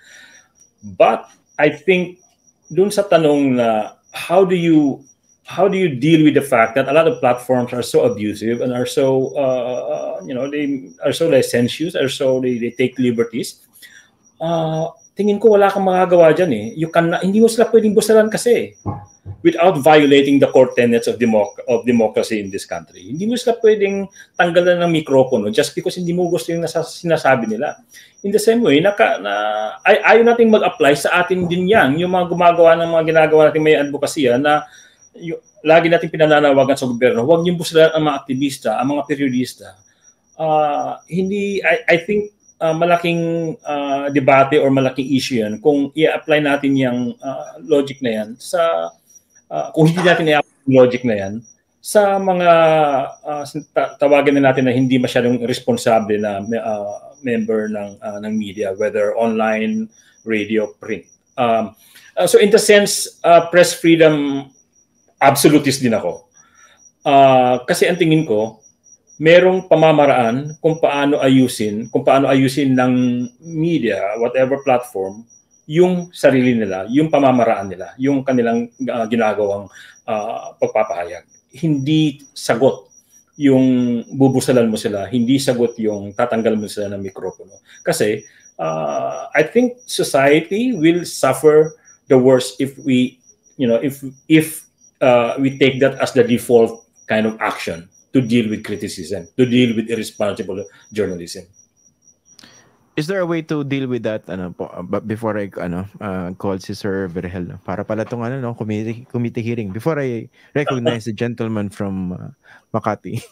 B: But I think dun sa tanong na how do you How do you deal with the fact that a lot of platforms are so abusive and are so, uh, you know, they are so licentious, are so they, they take liberties? Uh, tingin ko wala kang magagawa dyan eh. You can, hindi mo sila pwedeng busalan kasi without violating the core tenets of, democ of democracy in this country. Hindi mo sila pwedeng tanggalan ng mikropono just because hindi mo gusto yung nasa, sinasabi nila. In the same way, naka, na, ay, ayaw natin mag-apply sa atin din yan. Yung mga gumagawa ng mga ginagawa natin may advokasya na yung, lagi natin pinananawagan sa gobyerno, huwag niyong busalan ang mga aktivista, ang mga periodista. Uh, hindi, I, I think, uh, malaking uh, debate or malaking issue yan kung i-apply natin yung uh, logic na yan sa, uh, kung hindi natin i-apply yung logic na yan sa mga uh, tawagin na natin na hindi masyadong responsable na uh, member ng, uh, ng media, whether online, radio, print. Um, uh, so in the sense, uh, press freedom, absolutist din ako. Uh, kasi ang tingin ko, merong pamamaraan kung paano ayusin, kung paano ayusin ng media, whatever platform, yung sarili nila, yung pamamaraan nila, yung kanilang uh, ginagawang uh, pagpapahayag. Hindi sagot yung bubusalan mo sila, hindi sagot yung tatanggal mo sila ng mikropono. Kasi uh, I think society will suffer the worst if we, you know, if if Uh, we take that as the default kind of action to deal with criticism, to deal with irresponsible journalism.
A: is there a way to deal with that ano po uh, but before I ano uh, call si Sir Virgel no? Para pala tong ano no committee committee hearing before I recognize the gentleman from uh, Makati.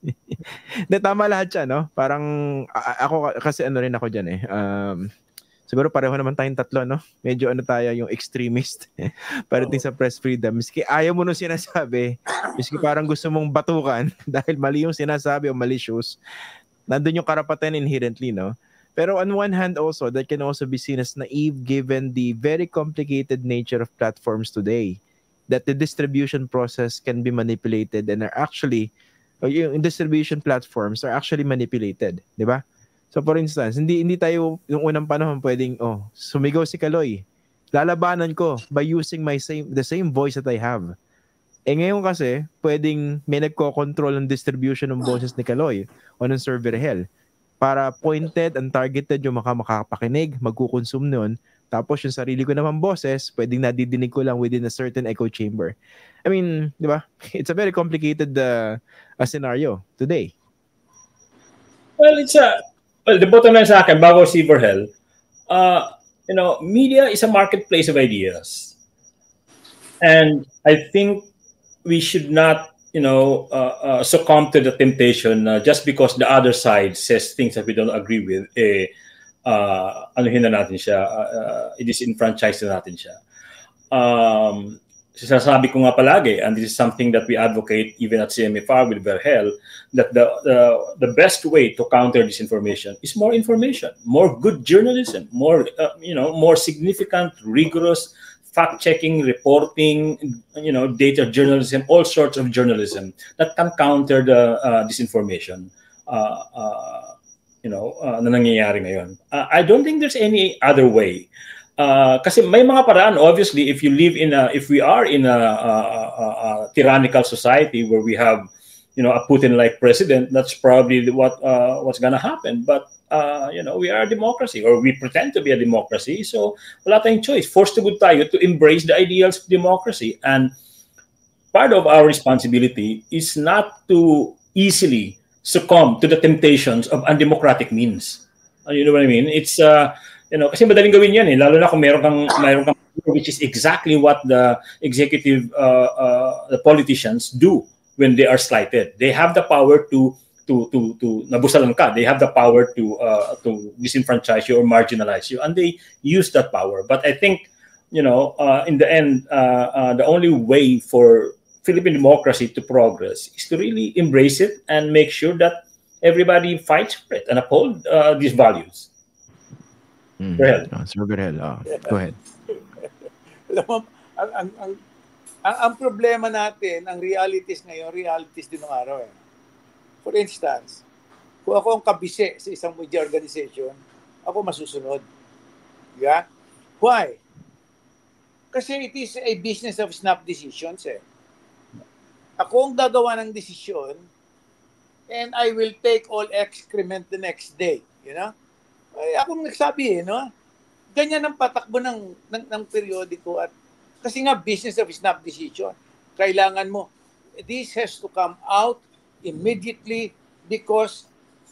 A: De tama lahat siya no? Parang a- ako kasi ano rin ako diyan eh. Um siguro pareho naman tayong tatlo no. Medyo ano tayo yung extremist. Pagdating sa press freedom, miski ayaw mo nung sinasabi, miski parang gusto mong batukan dahil mali yung sinasabi o malicious, nandun yung karapatan inherently no. Pero on one hand also, that can also be seen as naive given the very complicated nature of platforms today. That the distribution process can be manipulated and are actually, or yung distribution platforms are actually manipulated. Di ba? So for instance, hindi hindi tayo yung unang panahon pwedeng, oh, sumigaw si Kaloy. Lalabanan ko by using my same the same voice that I have. Eh ngayon kasi, pwedeng may nagko-control ng distribution ng boses ni Kaloy o ng Sir Virgel para pointed and targeted yung mga makakapakinig, magkukonsume nun. Tapos yung sarili ko naman boses, pwedeng nadidinig ko lang within a certain echo chamber. I mean, di ba? It's a very complicated uh, uh, scenario today.
B: Well, it's a, well, the bottom line sa akin, bago si Virgel, uh, you know, media is a marketplace of ideas. And I think we should not you know, uh, uh, succumb to the temptation uh, just because the other side says things that we don't agree with, eh, uh, anuhin na natin siya, uh, uh, i-disenfranchise na natin siya. Um, sinasabi ko nga palagi, and this is something that we advocate even at C M F R with Virgel, that the, the, the best way to counter disinformation is more information, more good journalism, more, uh, you know, more significant, rigorous, fact-checking, reporting, you know, data journalism, all sorts of journalism that can counter the uh, disinformation, uh, uh, you know, uh, na nangyayari ngayon. Uh, I don't think there's any other way. Uh, kasi may mga paraan, obviously, if you live in a, if we are in a, a, a, a tyrannical society where we have, you know, a Putin-like president, that's probably what uh, what's gonna happen. But Uh, you know, we are a democracy, or we pretend to be a democracy. So, wala tayong choice. Forced to good tayo to embrace the ideals of democracy. And part of our responsibility is not to easily succumb to the temptations of undemocratic means. Uh, you know what I mean? It's, uh, you know, kasi madaling gawin yan eh. Lalo na kung meron kang, meron kang, which is exactly what the executive, uh, uh, the politicians do when they are slighted. They have the power to to to to nabusalan ka. They have the power to uh, to disenfranchise you or marginalize you, and they use that power. But I think, you know, uh, in the end, uh, uh, the only way for Philippine democracy to progress is to really embrace it and make sure that everybody fights for it and uphold uh, these values.
A: Mm.
B: Go ahead.
A: Oh, Sir Virgel, oh, go ahead.
C: Alam mo, ang, ang, ang, ang, ang problema natin, ang realities ngayon, realities din ng araw eh. For instance, kung ako ang kabise sa isang media organization, ako masusunod. Yeah? Why? Kasi it is a business of snap decisions eh. Ako ang gagawa ng desisyon and I will take all excrement the next day. You know? Ay, ako nagsabi eh, no? Ganyan ang patakbo ng, ng, ng periodiko at kasi nga business of snap decision. Kailangan mo, this has to come out immediately because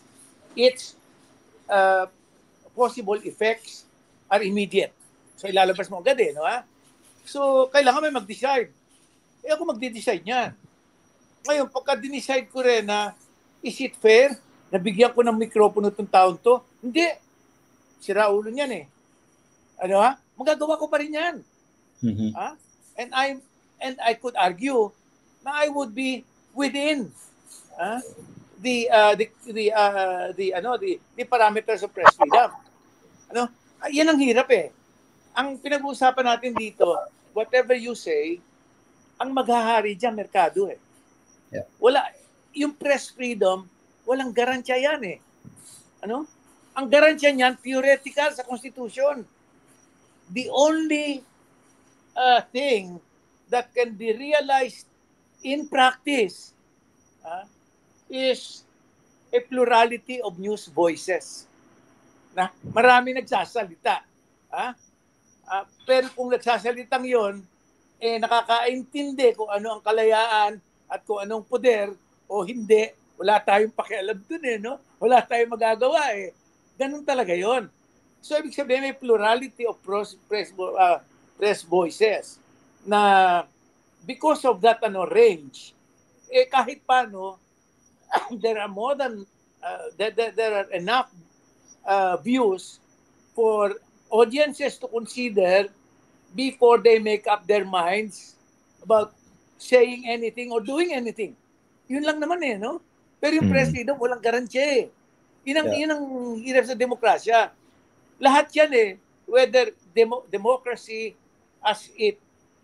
C: its uh, possible effects are immediate. So ilalabas mo agad eh, no ha? So kailangan may mag-decide. Eh ako magde-decide niyan. Ngayon, pagka dinicide ko rin na is it fair? Nabigyan ko ng mikropono itong taon to? Hindi. Sira ulo niyan eh. Ano ha? Magagawa ko pa rin yan.
B: Mm-hmm.
C: Ha? And I and I could argue na I would be within Uh, the uh, the the uh, the ano the the parameters of press freedom. Ano? Yan ang hirap eh. Ang pinag-uusapan natin dito, whatever you say, ang maghahari diyan merkado eh.
B: Yeah.
C: Wala yung press freedom, walang garantiya yan eh. Ano? Ang garantiya niyan theoretical sa Constitution. The only uh, thing that can be realized in practice uh, is a plurality of news voices. Na marami nagsasalita. Ha? Uh, pero kung nagsasalitang yon, eh nakakaintindi kung ano ang kalayaan at kung anong poder o hindi, wala tayong pakialam dun eh, no? Wala tayong magagawa eh. Ganun talaga yon. So, ibig sabihin, may plurality of press, press, uh, press voices na because of that ano range, eh kahit paano, there are more than, uh, there, there, there are enough uh, views for audiences to consider before they make up their minds about saying anything or doing anything. Yun lang naman eh, no? Pero yung mm. press freedom, walang garansya eh. Yun ang, yeah. yun ang hirap sa demokrasya. Lahat yan eh, whether demo, democracy as it,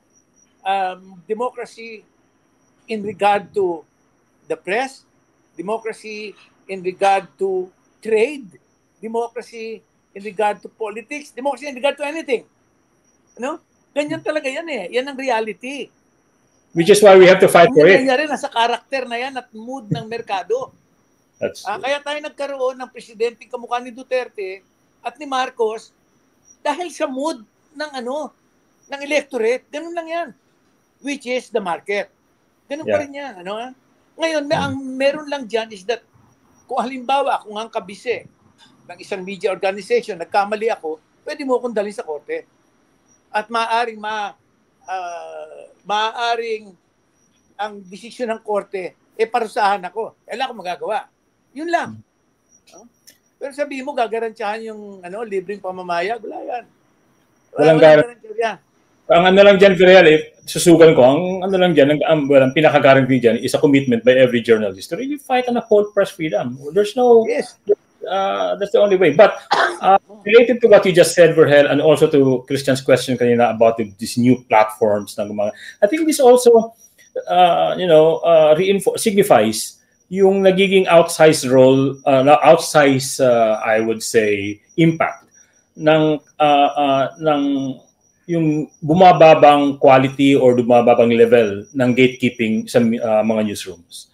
C: um, democracy in regard to the press, democracy in regard to trade, democracy in regard to politics, democracy in regard to anything. No? Ganyan talaga yan eh. Yan ang reality.
B: Which is why we have to fight for it.
C: Nangyari nasa karakter na yan at mood ng merkado.
B: That's
C: ah, kaya tayo nagkaroon ng presidente kamukha ni Duterte at ni Marcos dahil sa mood ng ano, ng electorate. Ganun lang yan. Which is the market. Ganun yeah. pa rin yan. Ano, ha? Ngayon, may, ang meron lang dyan is that kung halimbawa, kung ang kabise ng isang media organization, nagkamali ako, pwede mo akong dalhin sa korte. At maaaring ma, uh, maaaring ang desisyon ng korte, eh parusahan ako. Kailan ako magagawa? Yun lang. No? Pero sabihin mo, gagarantyahan yung ano, libreng pamamayag. Wala yan. Wala,
B: walang garantya. Ang ano lang dyan, Ferreal, eh, susugan ko, ang ano lang dyan, ang, ang, well, ang pinaka-guarantee dyan is a commitment by every journalist to really fight and uphold press freedom. There's no,
C: yes.
B: uh, that's the only way. But uh, related to what you just said, Verhel, and also to Christian's question kanina about the, these new platforms, ng mga, I think this also, uh, you know, uh, reinforce, signifies yung nagiging outsized role, uh, outsized, uh, I would say, impact ng, uh, uh, ng yung bumababang quality or bumababang level ng gatekeeping sa uh, mga newsrooms.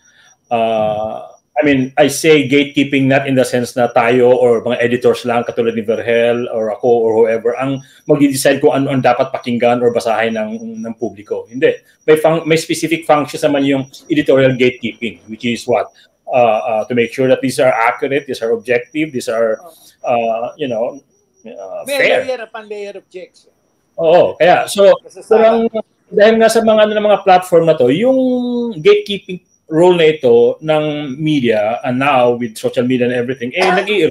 B: Uh, I mean, I say gatekeeping not in the sense na tayo or mga editors lang katulad ni Verhel or ako or whoever ang mag-decide kung ano ang dapat pakinggan or basahin ng, ng publiko. Hindi. May, fun- may specific functions naman yung editorial gatekeeping, which is what? Uh, uh, to make sure that these are accurate, these are objective, these are, uh, you know, uh,
C: may
B: fair.
C: May layer upon layer of checks.
B: Oo, kaya so parang dahil nga sa mga ano ng mga platform na to, yung gatekeeping role na ito ng media and now with social media and everything, eh nag-i-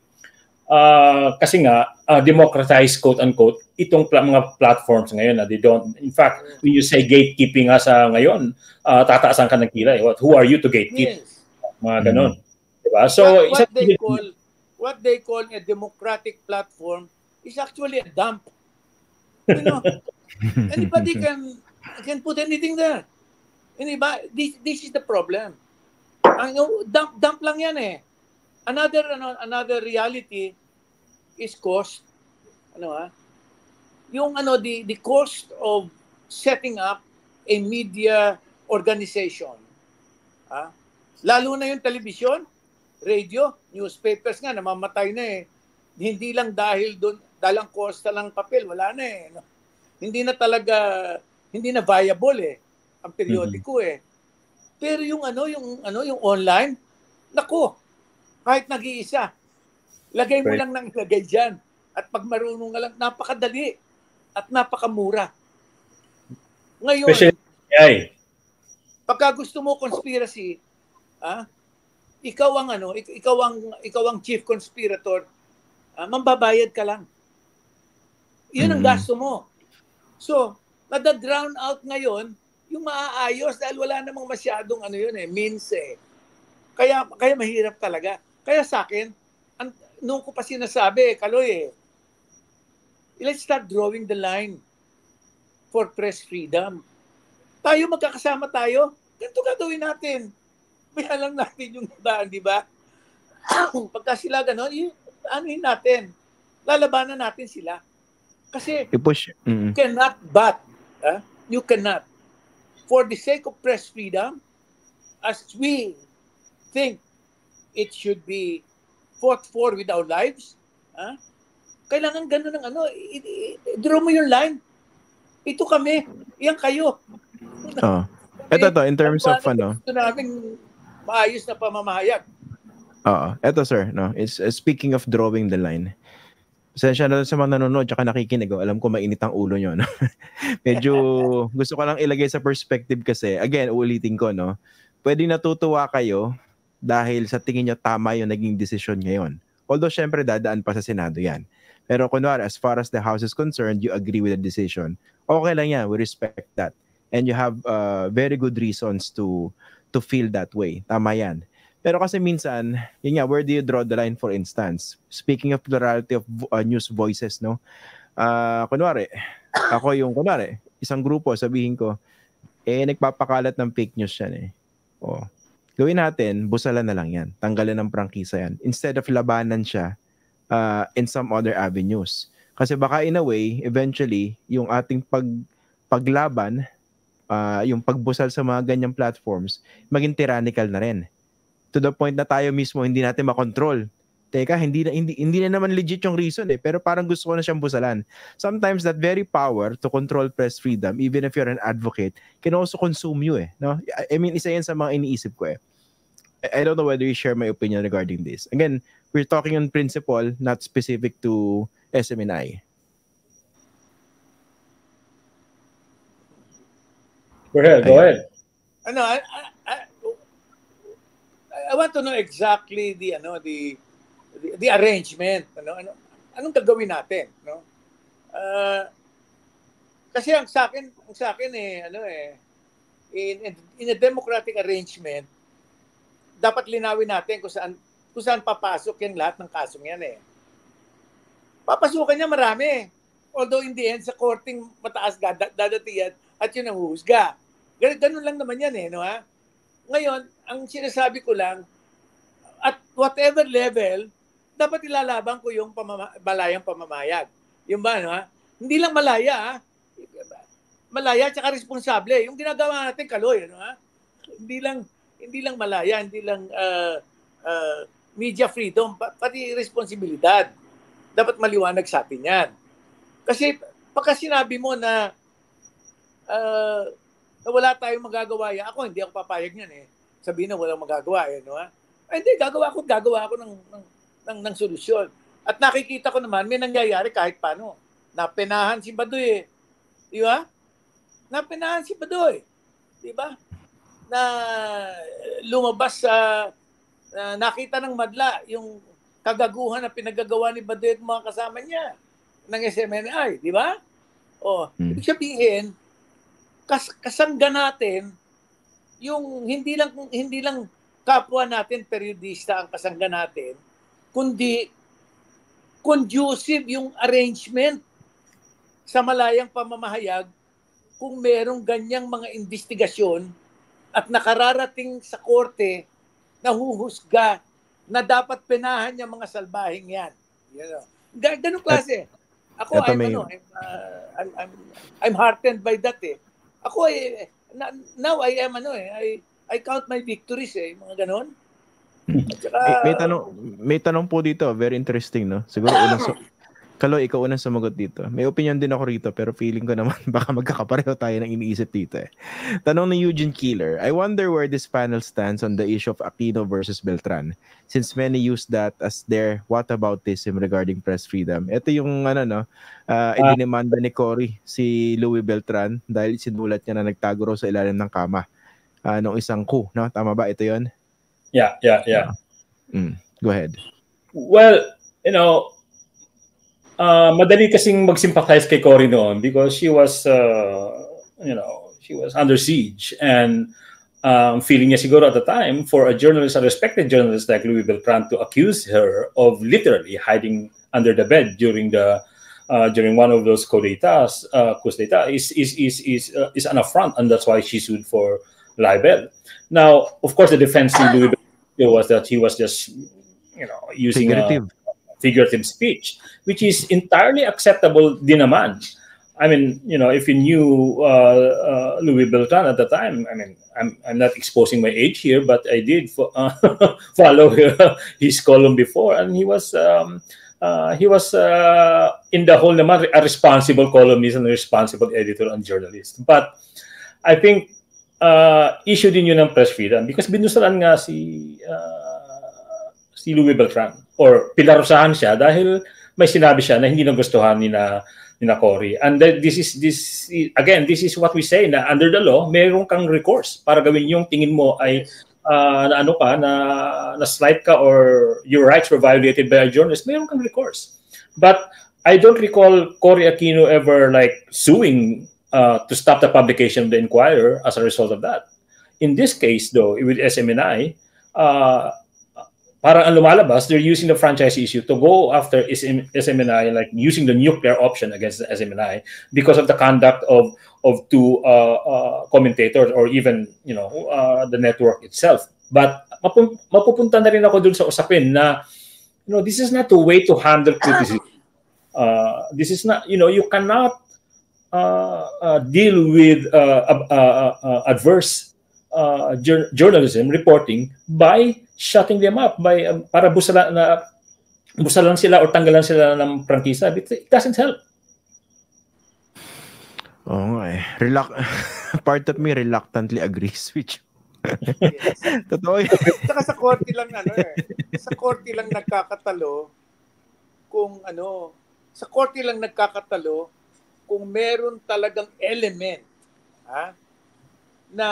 B: uh, kasi nga uh, democratized quote unquote itong pla- mga platforms ngayon na they don't, in fact when you say gatekeeping nga sa ngayon, uh, tataasan ka ng kilay. What, who are you to gatekeep?
C: Yes.
B: Mga ganun. Mm-hmm. Diba? So
C: what, what they call what they call a democratic platform is actually a dump. You know, anybody can can put anything there. Anybody, this this is the problem. Ang dump dump lang yan eh. Another ano, another reality is cost. Ano ah? Yung ano the the cost of setting up a media organization. Ah? Lalo na yung television, radio, newspapers nga namamatay na eh. Hindi lang dahil doon dalang kosta lang papel, wala na eh. No? Hindi na talaga, hindi na viable eh, ang periodiko mm-hmm. eh. Pero yung ano, yung ano, yung online, nako, kahit nag-iisa, lagay mo right. lang ng lagay dyan. At pag marunong ka lang, napakadali at napakamura. Ngayon,
B: especially,
C: pagka gusto mo conspiracy, ah, ikaw ang ano, ikaw ang ikaw ang chief conspirator, ah, mambabayad ka lang. Yun ang gasto mo. So, nada-drown out ngayon yung maaayos dahil wala namang masyadong ano yun eh, means eh. Kaya, kaya mahirap talaga. Kaya sa akin, an, noong ko pa sinasabi, Kaloy eh, let's start drawing the line for press freedom. Tayo magkakasama tayo, ganito gagawin natin. May alam natin yung daan, di ba? Pagka sila gano'n, y- anuhin natin. Lalabanan natin sila. Kasi
A: I-push. Mm-hmm.
C: you cannot but, uh, you cannot, for the sake of press freedom, as we think it should be fought for with our lives, uh, kailangan gano'n ng ano, i- i- draw mo yung line. Ito kami, yan kayo.
A: Oh. Ito to, in terms of ano.
C: Ito namin maayos na pamamahayag.
A: Oo. Eto sir, no, is uh, speaking of drawing the line. Pasensya na sa mga nanonood tsaka nakikinig. Oh. Alam ko mainit ang ulo nyo. No? Medyo gusto ko lang ilagay sa perspective kasi, again, uulitin ko, no? Pwede natutuwa kayo dahil sa tingin nyo tama yung naging desisyon ngayon. Although, syempre, dadaan pa sa Senado yan. Pero kunwari, as far as the House is concerned, you agree with the decision. Okay lang yan. We respect that. And you have uh, very good reasons to to feel that way. Tama yan. Pero kasi minsan, yun nga, where do you draw the line, for instance? Speaking of plurality of uh, news voices, no? Uh, kunwari, ako yung, kunwari, isang grupo, sabihin ko, eh, nagpapakalat ng fake news yan eh. O, gawin natin, busalan na lang yan. Tanggalan ng prangkisa yan. Instead of labanan siya uh, in some other avenues. Kasi baka in a way, eventually, yung ating pag, paglaban, uh, yung pagbusal sa mga ganyang platforms, maging tyrannical na rin. To the point na tayo mismo hindi natin makontrol. Teka, hindi na hindi hindi na naman legit yung reason eh, pero parang gusto ko na siyang busalan. Sometimes that very power to control press freedom, even if you're an advocate, can also consume you eh, no? I mean, isa yan sa mga iniisip ko eh. I don't know whether you share my opinion regarding this. Again, we're talking on principle, not specific to S M N I.
B: Go ahead, go ahead.
C: Ano, I, I, I want to know exactly the ano the the, the arrangement, ano ano anong gagawin natin, no? Uh, kasi ang sa akin, ang sa akin eh ano eh in, in a democratic arrangement dapat linawin natin kung saan kung saan papasok yung lahat ng kasong yan eh. Papasukan niya marami. Although in the end sa korting mataas dadatiyan at yun ang huhusga. Ganun lang naman yan eh, no ha? Ngayon, ang sinasabi ko lang, at whatever level, dapat ilalaban ko yung pamama- malayang pamamayag. Yung ba, no? Ha? Hindi lang malaya, ha? Malaya at saka responsable. Yung ginagawa natin, kaloy, no? Ha? Hindi lang, hindi lang malaya, hindi lang uh, uh, media freedom, pati responsibilidad. Dapat maliwanag sa atin yan. Kasi, pagka sinabi mo na uh, na wala tayong magagawa yan. Ako, hindi ako papayag niyan eh. Sabihin na walang magagawa eh, no ha? Ay, hindi, gagawa ako, gagawa ako ng, ng, ng, ng solusyon. At nakikita ko naman, may nangyayari kahit paano. Napenahan si Badoy eh. Di ba? Napenahan si Badoy. Di ba? Na lumabas sa, uh, nakita ng madla, yung kagaguhan na pinagagawa ni Badoy at mga kasama niya ng S M N I. Di ba? O, hmm. Ibig sabihin, Kas, kasangga natin yung hindi lang hindi lang kapwa natin periodista ang kasangga natin, kundi conducive yung arrangement sa malayang pamamahayag kung merong ganyang mga investigasyon at nakararating sa korte na huhusga na dapat penahan niya mga salbahing yan. You know? Ganong klase. Ako, I'm, may... ano, I'm, uh, I'm, I'm, I'm heartened by that eh. Ako eh, now I am ano eh, I, I count my victories eh, mga ganon.
A: At saka, may, may, tanong, may tanong po dito, very interesting no? Siguro unang, so, Kaloy, ikaw unang sumagot dito. May opinion din ako rito, pero feeling ko naman baka magkakapareho tayo ng iniisip dito eh. Tanong ni Eugene Keeler, I wonder where this panel stands on the issue of Aquino versus Beltran, since many use that as their whataboutism regarding press freedom. Ito yung ano no, uh, idinemanda ni Cory si Louie Beltran dahil sinulat niya na nagtago raw sa ilalim ng kama uh, nung isang coup, no? Tama ba ito yon?
B: Yeah, yeah, yeah.
A: Uh, mm, go ahead.
B: Well, you know, Uh, madali kasing mag-sympathize kay Cory noon because she was, uh, you know, she was under siege and um, feeling niya siguro at the time for a journalist, a respected journalist like Louie Beltran to accuse her of literally hiding under the bed during the uh, during one of those coups d'états, uh, coups d'état is is is is uh, is an affront, and that's why she sued for libel. Now, of course, the defense in Louie Beltran was that he was just, you know, using
A: figurative.
B: A, figurative speech, which is entirely acceptable din naman. I mean, you know, if you knew uh, uh, Louie Beltran at the time, I mean, I'm I'm not exposing my age here, but I did fo- uh, follow his column before, and he was um, uh, he was uh, in the whole naman a responsible columnist and a responsible editor and journalist. But I think uh, issue din yun ng press freedom because binusalan nga si uh, si Louis Beltran or pinarusahan siya dahil may sinabi siya na hindi nagustuhan ni na ni na Cory. And then this is this again, this is what we say na under the law, meron kang recourse para gawin yung tingin mo ay uh, na ano ka na na slight ka or your rights were violated by a journalist, meron kang recourse. But I don't recall Cory Aquino ever like suing uh, to stop the publication of the Inquirer as a result of that. In this case though, with S M N I, uh, parang ang lumalabas, they're using the franchise issue to go after S M N I, like using the nuclear option against the S M N I because of the conduct of of two uh, uh, commentators or even you know uh, the network itself. But mapu mapupunta na rin ako dun sa usapin na you know this is not the way to handle criticism. Uh, this is not you know you cannot uh, uh, deal with uh, uh, uh, uh, adverse uh, jur journalism reporting by shutting them up by um, para busala na busalan sila o tanggalan sila ng prangkisa. It doesn't help.
A: Oo nga eh. Relac part of me reluctantly agrees with you.
C: Yes.
A: Totoo yun.
C: Saka sa korte lang ano eh. Sa korte lang nagkakatalo kung ano, sa korte lang nagkakatalo kung meron talagang element ha, na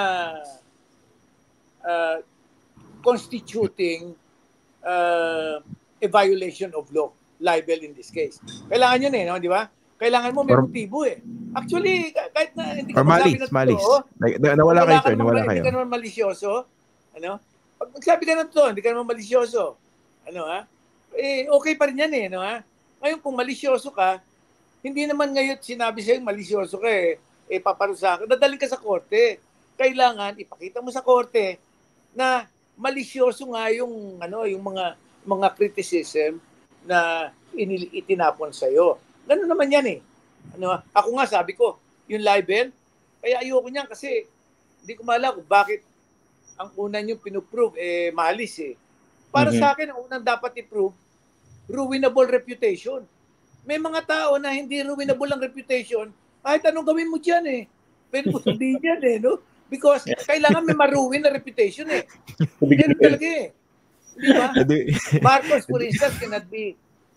C: uh, constituting uh, a violation of law, libel in this case. Kailangan yun eh, no? Di ba? Kailangan mo may
A: Or,
C: motibo eh. Actually, kahit na hindi
A: or
C: ka magsabi
A: malis,
C: na
A: malis.
C: totoo,
A: Like, nawala kayo, sir. Nawala kayo.
C: hindi ka naman malisyoso. Ano? Pag magsabi ka ng totoo, hindi ka naman malisyoso. Ano ha? Eh, okay pa rin yan eh, no ha? Ngayon, kung malisyoso ka, hindi naman ngayon sinabi sa'yo malisyoso ka eh, eh paparusa ka, dadaling ka sa korte. Kailangan, ipakita mo sa korte na malisyoso nga yung ano yung mga mga criticism na inil, itinapon sa iyo. Ganun naman 'yan eh. Ano, ako nga sabi ko, yung libel, kaya ayoko niyan kasi hindi ko maalam kung bakit ang una niyo pino-prove eh malis eh. Para mm-hmm. sa akin ang unang dapat i-prove ruinable reputation. May mga tao na hindi ruinable ang reputation, kahit anong gawin mo diyan eh. Pwede mo sabihin yan eh, no? Because kailangan may maruin na reputation eh. Ganun talaga eh. Di ba? Marcos, for instance, cannot be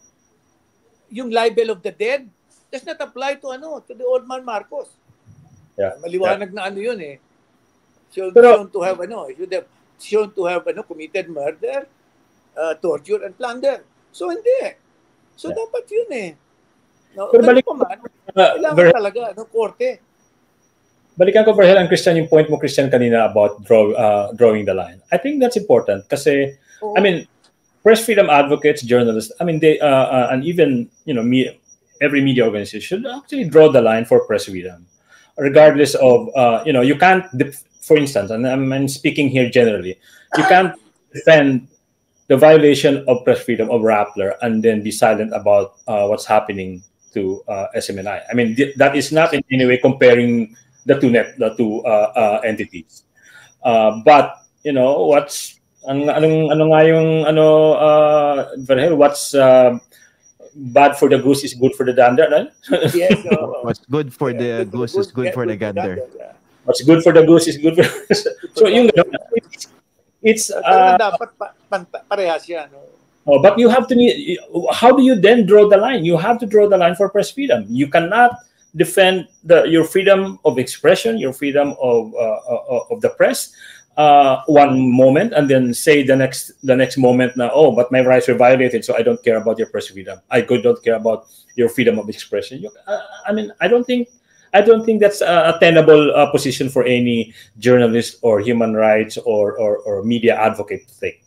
C: yung libel of the dead does not apply to ano, to the old man Marcos.
B: Yeah.
C: Maliwanag yeah. na ano yun eh. Shown,
B: Pero,
C: shown to have ano, should have shown to have ano, committed murder, uh, torture, and plunder. So hindi. So yeah. dapat yun eh. No, pero balik pa man, uh, kailangan very, talaga, ano, korte.
B: Balikan ko, Verhel, and Christian, yung point mo, Christian, kanina about draw, uh, drawing the line. I think that's important kasi, oh. I mean, press freedom advocates, journalists, I mean, they, uh, uh, and even, you know, me, every media organization should actually draw the line for press freedom. Regardless of, uh, you know, you can't, for instance, and I'm, I'm speaking here generally, you can't defend the violation of press freedom of Rappler and then be silent about uh, what's happening to uh, S M N I. I mean, th that is not in any way comparing the two net the two uh, uh, entities, uh, but you know what's ang anong ano nga yung ano uh, Verhel, what's uh, bad for the goose is good for the gander, no?
C: Yes, so,
A: what's good for yeah, the goose is good for the gander.
C: Yeah.
B: What's good for the goose is good for so yung it's, it's uh,
C: dapat pa, pa, parehas yan, no?
B: Oh, but you have to need, how do you then draw the line? You have to draw the line for press freedom. You cannot defend the your freedom of expression, your freedom of uh, of the press, uh, one moment, and then say the next the next moment, now, oh, but my rights were violated, so I don't care about your press freedom. I don't care about your freedom of expression. You, uh, I mean, I don't think I don't think that's a tenable uh, position for any journalist or human rights or or, or media advocate to take.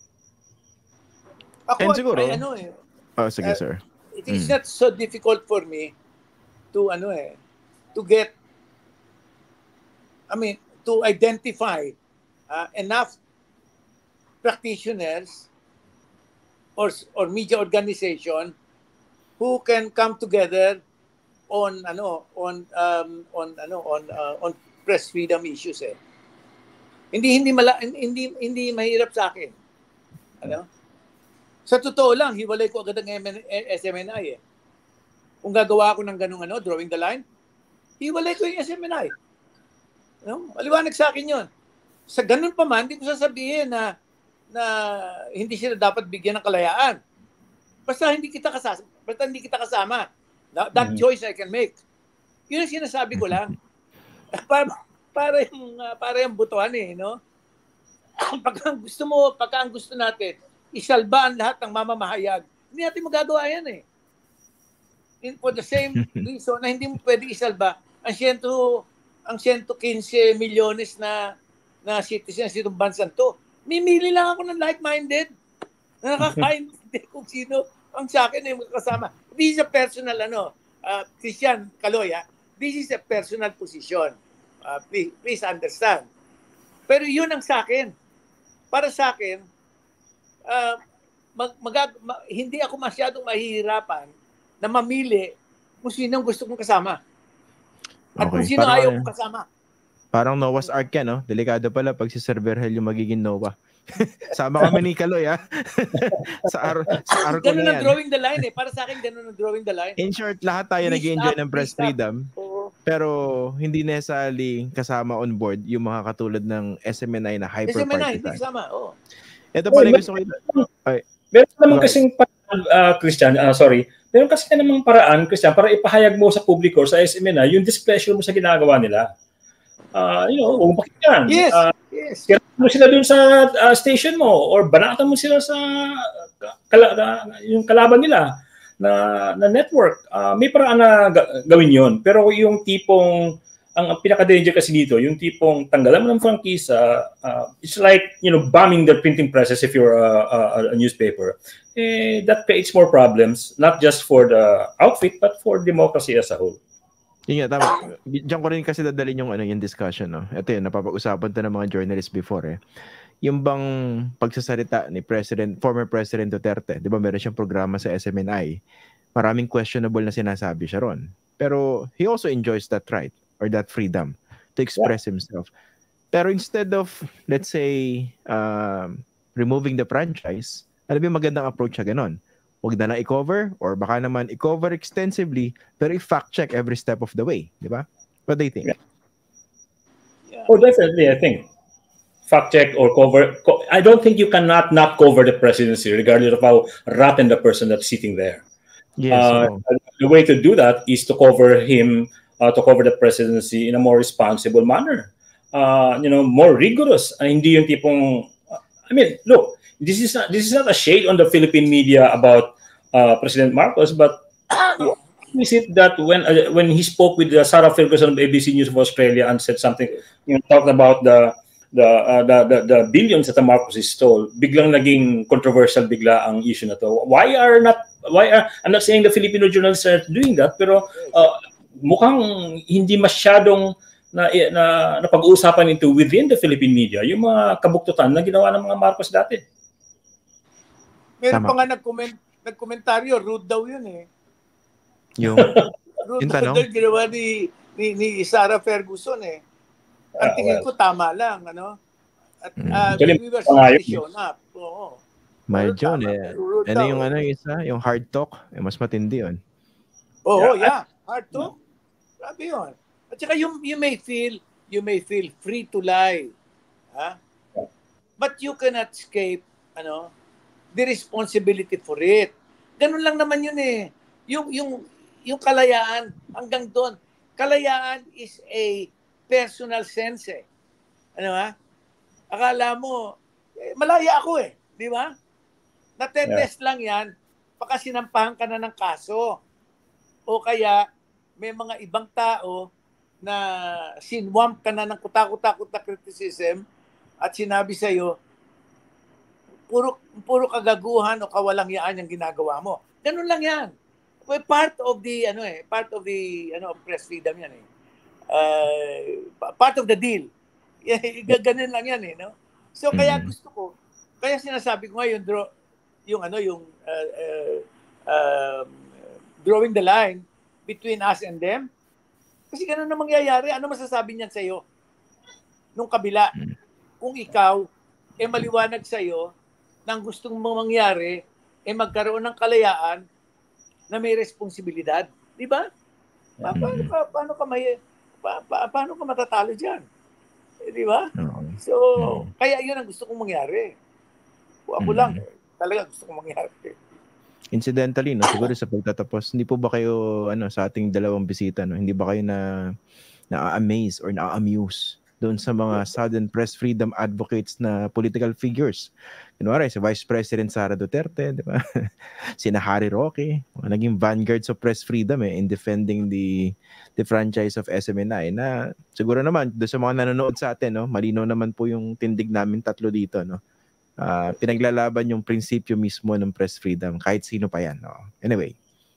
C: Ako, ay, ano eh.
A: Oh, sige, uh, sir.
C: It is mm. not so difficult for me to ano eh, to get, I mean, to identify uh, enough practitioners or or media organization who can come together on ano on um, on ano on uh, on press freedom issues eh. Hindi hindi mala, hindi hindi mahirap sa akin. Ano? Sa totoo lang, hiwalay ko agad ang S M N I eh. Kung gagawa ako ng ganung ano, drawing the line, hiwalay ko yung S M N I. No? Maliwanag sa akin yun. Sa ganun pa man, hindi ko sasabihin na na hindi sila dapat bigyan ng kalayaan. Basta hindi kita kasama. Basta hindi kita kasama. That, that mm-hmm. choice I can make. Yun ang sinasabi ko lang. para, para yung, uh, para yung butuan eh, no? Pagka ang gusto mo, pagka ang gusto natin, isalba ang lahat ng mamamahayag. Hindi natin magagawa yan eh. In, for the same reason na hindi mo pwede isalba ang siyento, ang one hundred fifteen milyones na na citizens itong bansang to. Mimili lang ako ng like-minded. Na nakakaintindi kung sino ang sa akin ay magkasama. This is a personal, ano, uh, Christian Caloy, ha? This is a personal position. Uh, please, please understand. Pero yun ang sa akin. Para sa akin, uh, mag, mag, mag, hindi ako masyadong mahihirapan na mamili kung sino gusto kong kasama. At okay. kung sino parang, ayaw kong kasama.
A: Parang Noah's Ark yan, no? Delikado pala pag si Sir Verhel yung magiging Noah. Sama kami ni Kaloy, ha? sa, ar- sa arko
C: ganun ang drawing the line, eh. Para sa akin, ganun ang drawing the line.
A: In short, lahat tayo nag-enjoy ng press freedom. Oo. Pero hindi necessarily kasama on board yung mga katulad ng S M N I na hyper-partisan. S M N I, hindi kasama, oo. Ito pala yung gusto ko. Ay.
B: Meron naman kasing, uh, Christian, uh, sorry, meron kasi namang paraan, Christian, para ipahayag mo sa publiko, sa S M N I, yung displeasure mo sa ginagawa nila. Uh, you know, kung bakit yan.
C: Yes,
B: uh,
C: yes.
B: Kaya mo sila dun sa uh, station mo or banatan mo sila sa kala, uh, yung kalaban nila na, na network. Uh, may paraan na ga- gawin yon. Pero yung tipong, ang, ang pinaka-danger kasi dito, yung tipong tanggalan mo ng frankisa, uh, it's like, you know, bombing the printing presses if you're a, a, a newspaper. Eh, that creates more problems, not just for the outfit, but for democracy as a whole.
A: Yun nga, tama. Diyan ko rin kasi dadalhin yung, ano, yung discussion. No? Ito yun, napapag-usapan to ng mga journalists before. Eh. Yung bang pagsasalita ni President, former President Duterte, di ba meron siyang programa sa S M N I, maraming questionable na sinasabi siya ron. Pero he also enjoys that right or that freedom to express yeah. himself. Pero instead of, let's say, um, removing the franchise, ano ba yung magandang approach siya ganon? Huwag na lang i-cover or baka naman i-cover extensively pero i-fact check every step of the way. Di ba? What do you think?
B: Yeah. Yeah. Oh, definitely, I think. Fact check or cover. Co- I don't think you cannot not cover the presidency regardless of how rotten the person that's sitting there.
A: Yes,
B: uh,
A: so.
B: The way to do that is to cover him, uh, to cover the presidency in a more responsible manner. Uh, you know, more rigorous. Uh, hindi yung tipong, uh, I mean, look, This is not, this is not a shade on the Philippine media about uh, President Marcos, but is it that when uh, when he spoke with uh, Sarah Ferguson of A B C News of Australia and said something, you know, talked about the the, uh, the the the billions that the Marcoses stole, biglang naging controversial bigla ang issue na to. Why are not why are I'm not saying the Filipino journalists are doing that, pero uh, mukhang hindi masyadong na, na na pag-uusapan ito within the Philippine media, yung mga kabuktutan na ginawa ng mga Marcos dati.
C: Meron pa nga nag-comment, nag-komentaryo, rude daw yun eh.
A: Yung,
C: rude
A: yung
C: daw
A: tanong?
C: ginawa ni, ni, ni Sarah Ferguson eh. Ang tingin ko tama lang, ano? At uh, we were supposed to show up. Oo.
A: My John eh. Ano yung ano yung isa? Yung hard talk? Eh, mas matindi yun.
C: Oo, yeah. yeah. Hard talk. Grabe yun. At saka you, you may feel, you may feel free to lie. Ha? But you cannot escape, ano, the responsibility for it. Ganun lang naman yun eh. Yung, yung, yung kalayaan, hanggang doon. Kalayaan is a personal sense eh. Ano ha? Akala mo, eh, malaya ako eh. Di ba? Natetest yeah. lang yan, baka sinampahan ka na ng kaso. O kaya, may mga ibang tao na sinwamp ka na ng kutakot-takot na criticism at sinabi sa'yo, puro puro kagaguhan o kawalang yaan yung ginagawa mo. Ganun lang yan. Well, part of the ano eh, part of the ano press freedom yan eh. Uh, part of the deal. Ganun lang yan eh, no? So kaya gusto ko, kaya sinasabi ko ngayon draw yung ano yung uh, uh, uh, drawing the line between us and them. Kasi ganun na mangyayari. Ano masasabi niyan sa iyo? Nung kabila, kung ikaw eh maliwanag sa iyo nang gustong mangyari, eh magkaroon ng kalayaan na may responsibilidad. Di ba? Pa- paano ka, paano ka, may, pa- pa- paano ka matatalo dyan? Eh, di ba? So, kaya yun ang gusto kong mangyari. ako
A: Mm.
C: lang, eh, talaga gusto kong mangyari.
A: Incidentally, no, siguro sa pagtatapos, hindi po ba kayo ano sa ating dalawang bisita, no, hindi ba kayo na na-amaze or na-amuse doon sa mga sudden press freedom advocates na political figures? Kunwari, si Vice President Sara Duterte, di ba? Sina Harry Roque, mga naging vanguards of press freedom eh, in defending the the franchise of S M N I na siguro naman doon sa mga nanonood sa atin, no, malinaw naman po yung tindig namin tatlo dito, no. Ah, pinaglalaban yung prinsipyo mismo ng press freedom kahit sino pa yan, no. Anyway,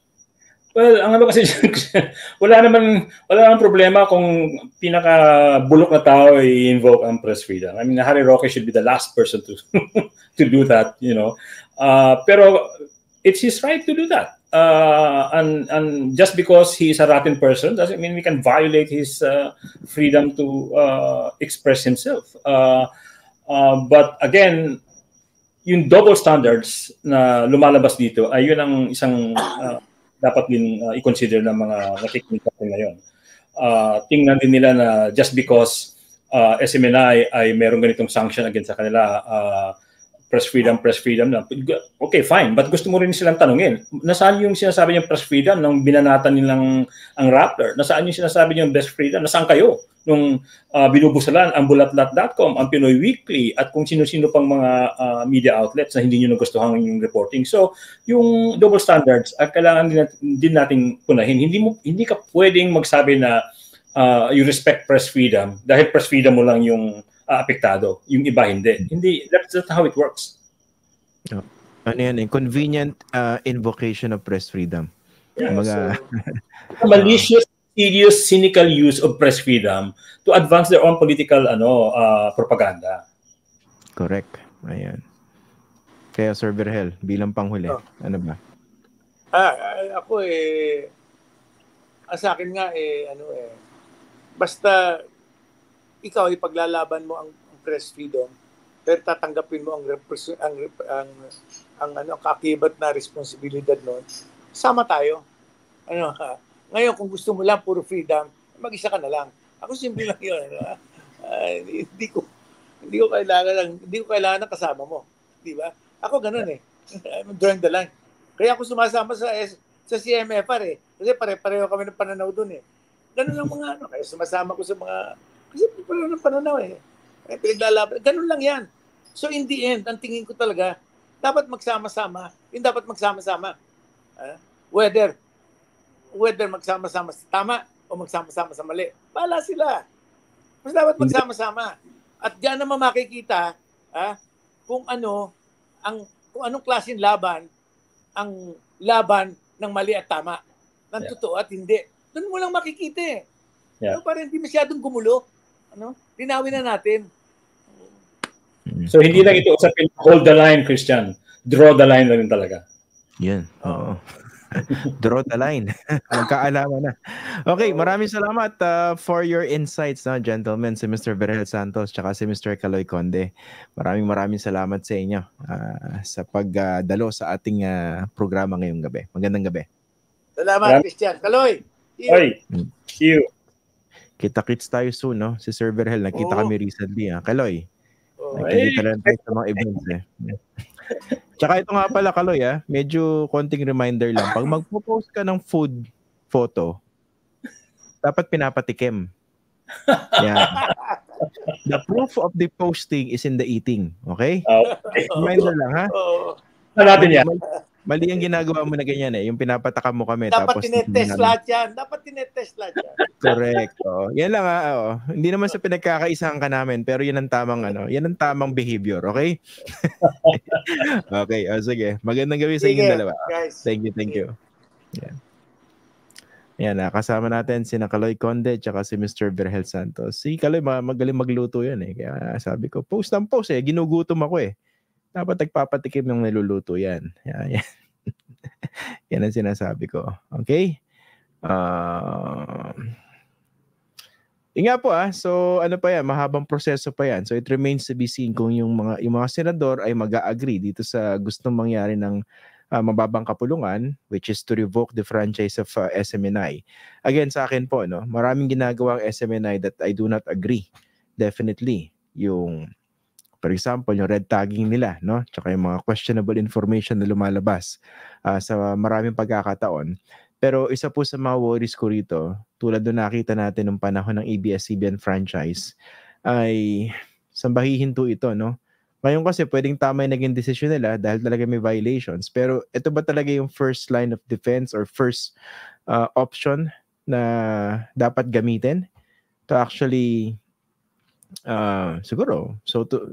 B: Well, ang ano kasi wala naman wala namang problema kung pinaka-bulok na tao i-invoke ang press freedom. I mean, Harry Roque should be the last person to to do that, you know. Uh, pero it's his right to do that. Uh, and and just because he is a rotten person doesn't mean we can violate his uh, freedom to uh, express himself. Uh, uh, but again, yung double standards na lumalabas dito ay yun ang isang uh, dapat din uh, i-consider ng mga nakikinig natin ngayon. Uh, tingnan din nila na just because uh, S M N I ay merong ganitong sanction against sa kanila, uh, press freedom, press freedom na. Okay, fine. But gusto mo rin silang tanungin, nasaan yung sinasabi niyang press freedom nung binanatan nilang ang Rappler? Nasaan yung sinasabi niyang press freedom? Nasaan kayo? Nung uh, binubusalan ang bulatlat dot com, ang Pinoy Weekly, at kung sino-sino pang mga uh, media outlets na hindi nyo nagustuhan yung reporting. So, yung double standards, at kailangan din, din nating punahin. Hindi mo hindi ka pwedeng magsabi na uh, you respect press freedom dahil press freedom mo lang yung uh, apektado, yung iba hindi. Hindi, that's not how it works.
A: oh, ano yan eh, convenient uh, invocation of press freedom.
B: Yeah,
A: Mga,
B: so, malicious, serious, cynical use of press freedom to advance their own political ano uh, propaganda.
A: correct. Ayan. Kaya Sir Virgel, bilang panghuli,
C: Oh.
A: ano ba?
C: Ah, ah, ako eh, ang sa akin nga eh, ano eh, basta ikaw ipaglalaban mo ang, ang press freedom, pero tatanggapin mo ang repres- ang ang ang ano ang kaakibat na responsibilidad noon. Sama tayo. Ano ha? Ngayon kung gusto mo lang puro freedom, mag-isa ka na lang. Ako simple lang 'yun. Ano? Uh, hindi ko hindi ko kailangan lang, hindi ko kailangan ng kasama mo, 'di ba? Ako ganoon eh. I'm drawing the line. Kaya ako sumasama sa S, sa C M F R eh. Kasi pare-pareho kami ng pananaw doon eh. Ganun lang mga ano, kaya sumasama ko sa mga kasi pareho ng pananaw eh. Kaya pinaglalaban. Ganun lang 'yan. So in the end, ang tingin ko talaga dapat magsama-sama. Yung dapat magsama-sama. Uh, whether whether magsama-sama sa tama o magsama-sama sa mali. Bahala sila. Mas dapat magsama-sama. At diyan naman makikita ah, kung ano ang kung anong klaseng laban ang laban ng mali at tama. Ng
B: Yeah.
C: totoo at hindi. Doon mo lang makikita eh.
B: Yeah.
C: Ano, para hindi masyadong gumulo. Ano? Linawin na natin.
B: So hindi lang ito usapin hold the line, Christian. Draw the line na rin talaga.
A: Yan. Oo. Draw the line. Magkaalaman na. Okay, maraming salamat uh, for your insights, no, gentlemen, si Mister Virgel Santos tsaka si Mister Kaloy Conde. Maraming maraming salamat sa inyo uh, sa pagdalo uh, sa ating uh, programa ngayong gabi. Magandang gabi.
C: Salamat,
B: Maraming...
C: Christian. Kaloy.
B: Oy, see you.
A: Kita-kits tayo soon, no? Si Sir Virgel, nakita
C: Oo.
A: kami recently. Ah. Kaloy,
C: Oh.
A: nakikita lang tayo sa mga events eh. Tsaka ito nga pala, Kaloy, ah, medyo konting reminder lang. Pag magpo-post ka ng food photo, dapat pinapatikim. Yeah. The proof of the posting is in the eating. Okay?
B: Okay.
A: Reminder lang, ha?
C: Oo.
B: Ano natin yan?
A: Mali, mali ang ginagawa mo na ganyan eh. Yung pinapatakam mo kami.
C: Dapat
A: tapos
C: tinetest lahat yan. Dapat tinetest lahat yan.
A: Correct. Oh. Yan lang ha. Oh. Hindi naman sa pinagkakaisahan ka namin, pero yan ang tamang ano, yan ang tamang behavior, okay? Okay, oh, sige. Magandang gabi sa inyong dalawa.
C: Guys.
A: Thank you, thank you. Yan. Yan, ah, kasama natin si Kaloy Conde at si Mister Virgel Santos. Si Kaloy, magaling magluto yan eh. Kaya sabi ko, post ng post eh. Ginugutom ako eh. Dapat nagpapatikim ng niluluto yan. Yan, yan. Yan ang sinasabi ko. Okay? Uh, Inga po ah, so ano pa yan, mahabang proseso pa yan. So it remains to be seen kung yung mga yung mga senador ay mag-a-agree dito sa gustong mangyari ng uh, mababang kapulungan, which is to revoke the franchise of uh, S M N I. Again, sa akin po, no, maraming ginagawa ang S M N I that I do not agree. Definitely, yung For example, yung red tagging nila, no? Tsaka yung mga questionable information na lumalabas uh, sa maraming pagkakataon. Pero isa po sa mga worries ko rito, tulad doon nakita natin nung panahon ng A B S C B N franchise, ay sambahihinto ito, no? Ngayon kasi pwedeng tama yung naging desisyon nila dahil talaga may violations. Pero ito ba talaga yung first line of defense or first uh, option na dapat gamitin to actually uh, siguro, so to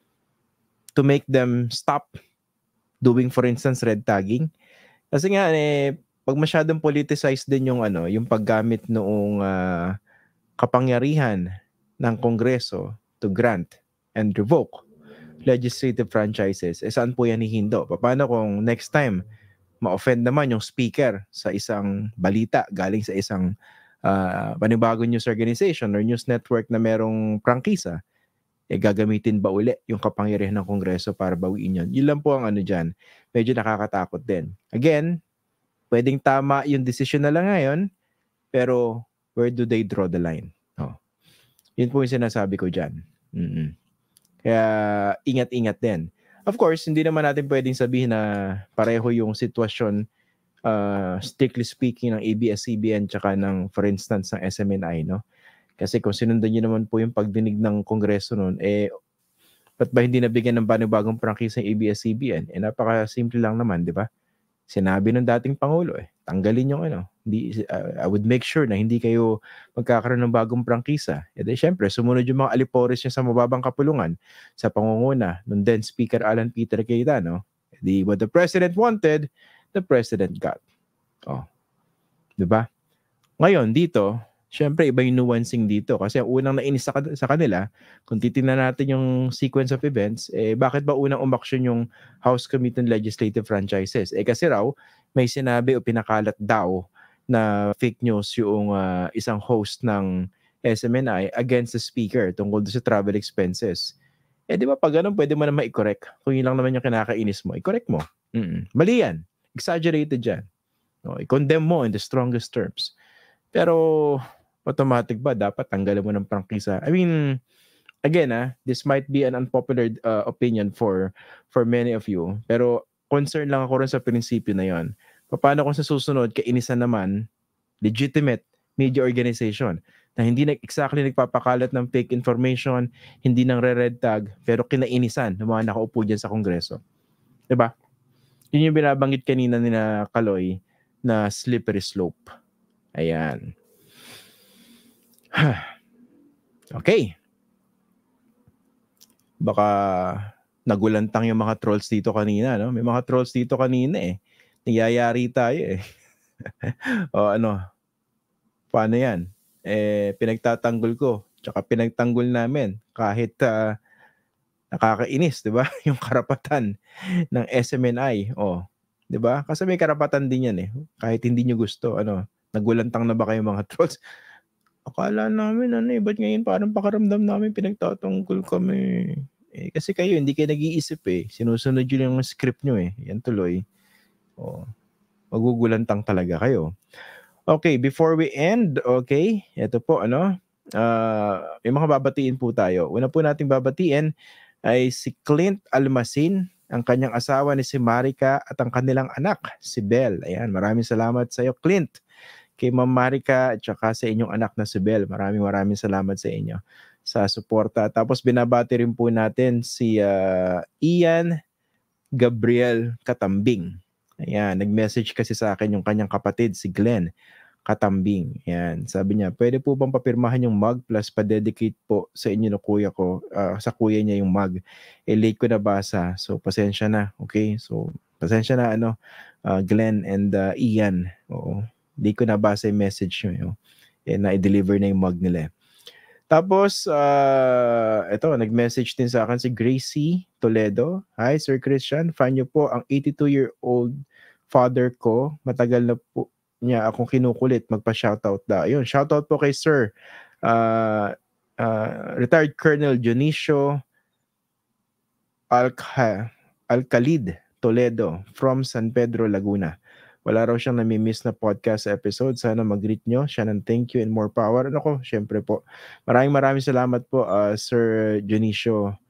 A: to make them stop doing, for instance, red tagging? Kasi nga, eh, pag masyadong politicized din yung, ano, yung paggamit noong uh, kapangyarihan ng Kongreso to grant and revoke legislative franchises, eh saan po yan hihindo? Paano kung next time ma-offend naman yung speaker sa isang balita galing sa isang uh, panibagong news organization or news network na merong prangkisa, eh gagamitin ba uli yung kapangyarihan ng Kongreso para bawiin yun? Yun lang po ang ano dyan. Medyo nakakatakot din. Again, pwedeng tama yung decision na lang ngayon, pero where do they draw the line? Oh. Yun po yung sinasabi ko dyan. Mm-mm. Kaya ingat-ingat din. Of course, hindi naman natin pwedeng sabihin na pareho yung sitwasyon, uh, strictly speaking, ng A B S C B N tsaka ng, for instance, ng S M N I, no? Kasi kung sinundan nyo naman po yung pagdinig ng Kongreso noon, eh, ba't ba hindi nabigyan ng panibagong prangkisa ng A B S C B N? Eh, napaka-simple lang naman, di ba? Sinabi ng dating Pangulo, eh, tanggalin yung ano. Hindi, uh, I would make sure na hindi kayo magkakaroon ng bagong prangkisa. E di, syempre, sumunod yung mga alipores niya sa mababang kapulungan sa pangunguna ng then Speaker Alan Peter Cayetano. E di, what the President wanted, the President got. Oh. Diba? Ngayon, dito, syempre, iba yung nuancing dito. Kasi ang unang nainis sa, sa kanila, kung titingnan natin yung sequence of events, eh, bakit ba unang umaksyon yung House Committee on Legislative Franchises? Eh, kasi raw, may sinabi o pinakalat daw na fake news yung uh, isang host ng S M N I against the speaker tungkol sa travel expenses. Eh, di ba, pag ganun, pwede mo naman i-correct. Kung yun lang naman yung kinakainis mo, i-correct mo. Mm-mm. Mali yan. Exaggerated yan. No, i-condemn mo in the strongest terms. Pero, automatic ba dapat tanggalan mo ng prangkisa? I mean, again, ah, this might be an unpopular uh, opinion for for many of you. Pero, concern lang ako rin sa prinsipyo na yon. Paano kung sa susunod, kainisan naman, legitimate media organization na hindi na exactly nagpapakalat ng fake information, hindi nang re-red tag, pero kinainisan ng mga nakaupo dyan sa Kongreso. Diba? Yun yung binabanggit kanina ni na Kaloy na slippery slope. Ayan. Okay. Baka nagulantang yung mga trolls dito kanina, no? May mga trolls dito kanina eh. Nagyayari tayo eh. O ano, paano yan? Eh, pinagtatanggol ko, tsaka pinagtanggol namin kahit uh, nakakainis, di ba? Yung karapatan ng S M N I. O, di ba? Kasi may karapatan din yan eh. Kahit hindi nyo gusto, ano, nagulantang na ba kayo mga trolls? Akala namin, ano eh, ba't ngayon parang pakaramdam namin pinagtatanggol kami? Eh, kasi kayo, hindi kayo nag-iisip eh. Sinusunod yun yung script nyo eh. Yan tuloy. O, magugulantang talaga kayo. Okay, before we end, okay, ito po, ano, uh, may mga babatiin po tayo. Una po nating babatiin ay si Clint Almasin, ang kanyang asawa ni si Marica at ang kanilang anak, si Belle. Ayan, maraming salamat sa iyo, Clint, kay Ma'am Marica at saka sa inyong anak na si Belle. Maraming maraming salamat sa inyo sa suporta. Tapos binabati rin po natin si uh, Ian Gabriel Katambing. Ayan, nag-message kasi sa akin yung kanyang kapatid, si Glenn Katambing. Ayan, sabi niya, pwede po bang papirmahan yung mug plus pa-dedicate po sa inyo na kuya ko, uh, sa kuya niya yung mug. Eh, late ko nabasa, so pasensya na, okay? So, pasensya na, ano, uh, Glenn and uh, Ian. Oo, late ko nabasa yung message nyo. Eh, na-deliver na yung mug nila. Tapos, uh, ito, nag-message din sa akin si Gracie Toledo. Hi, Sir Christian. Fan niyo po ang eighty-two-year-old father ko. Matagal na po niya akong kinukulit. Magpa-shoutout daw. Ayun, shoutout po kay Sir. Uh, uh, retired Colonel Dionisio Alca- Alcalid Toledo from San Pedro, Laguna. Wala raw siyang nami-miss na podcast episode. Sana mag-greet nyo siya ng thank you and more power. Ano ko, syempre po. Maraming maraming salamat po, uh, Sir Dionisio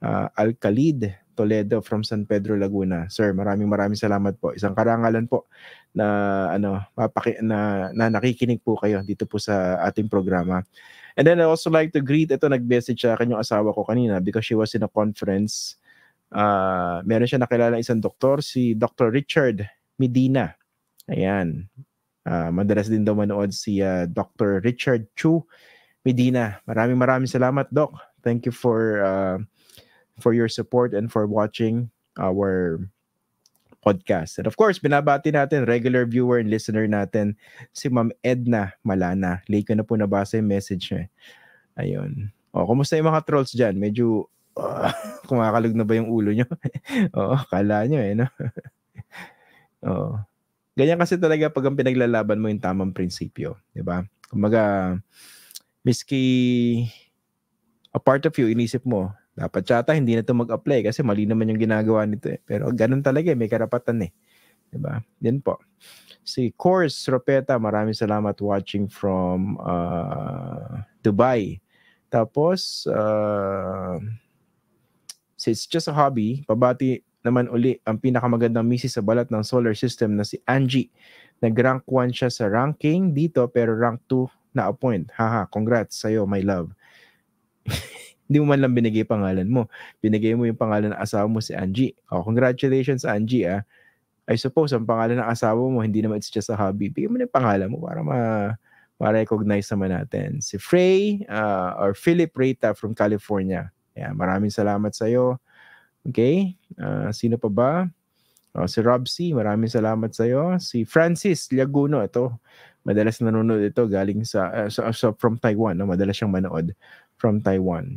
A: uh, Alcalid Toledo from San Pedro, Laguna. Sir, maraming maraming salamat po. Isang karangalan po na ano, mapaki na, na nakikinig po kayo dito po sa ating programa. And then I also like to greet, ito nag-message sa akin yung asawa ko kanina because she was in a conference. Uh, meron siya nakilala isang doktor, si Doctor Richard Medina. Ayan. Uh, madalas din daw manood si uh, Doctor Richard Chu Medina. Maraming maraming salamat, Doc. Thank you for uh, for your support and for watching our podcast. And of course, binabati natin regular viewer and listener natin si Ma'am Edna Malana. Late ko na po nabasa yung message niya. Ayun. O, kumusta yung mga trolls dyan? Medyo uh, kumakalog na ba yung ulo nyo? Oo, kala nyo eh, no? Oo. Ganyan kasi talaga pag ang pinaglalaban mo yung tamang prinsipyo. Diba? Kumaga, miski a part of you, inisip mo, dapat tsata hindi na ito mag-apply kasi mali naman yung ginagawa nito eh. Pero ganun talaga eh, may karapatan eh. Diba? Yan po. Si Course Ropeta, maraming salamat watching from uh, Dubai. Tapos, uh, so it's just a hobby. Pabati naman uli ang pinakamagandang misis sa balat ng solar system na si Angie. Nag-rank one siya sa ranking dito pero rank two na-appoint. Haha, congrats sa'yo, my love. Hindi mo man lang binigay pangalan mo. Binigay mo yung pangalan ng asawa mo si Angie. Oh, congratulations, Angie. Ah. I suppose, ang pangalan ng asawa mo, hindi naman it's just a hobby. Bigyan mo na yung pangalan mo para ma- ma-recognize naman natin. Si Frey uh, or Philip Reyta from California. Yeah, maraming salamat sa'yo. Okay. Uh, sino pa ba? Oh, si Rob C. Maraming salamat sa'yo. Si Francis Liaguno. Ito, madalas nanonood ito galing sa, uh, so, so from Taiwan. No? Madalas siyang manood from Taiwan.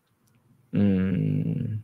A: Mm.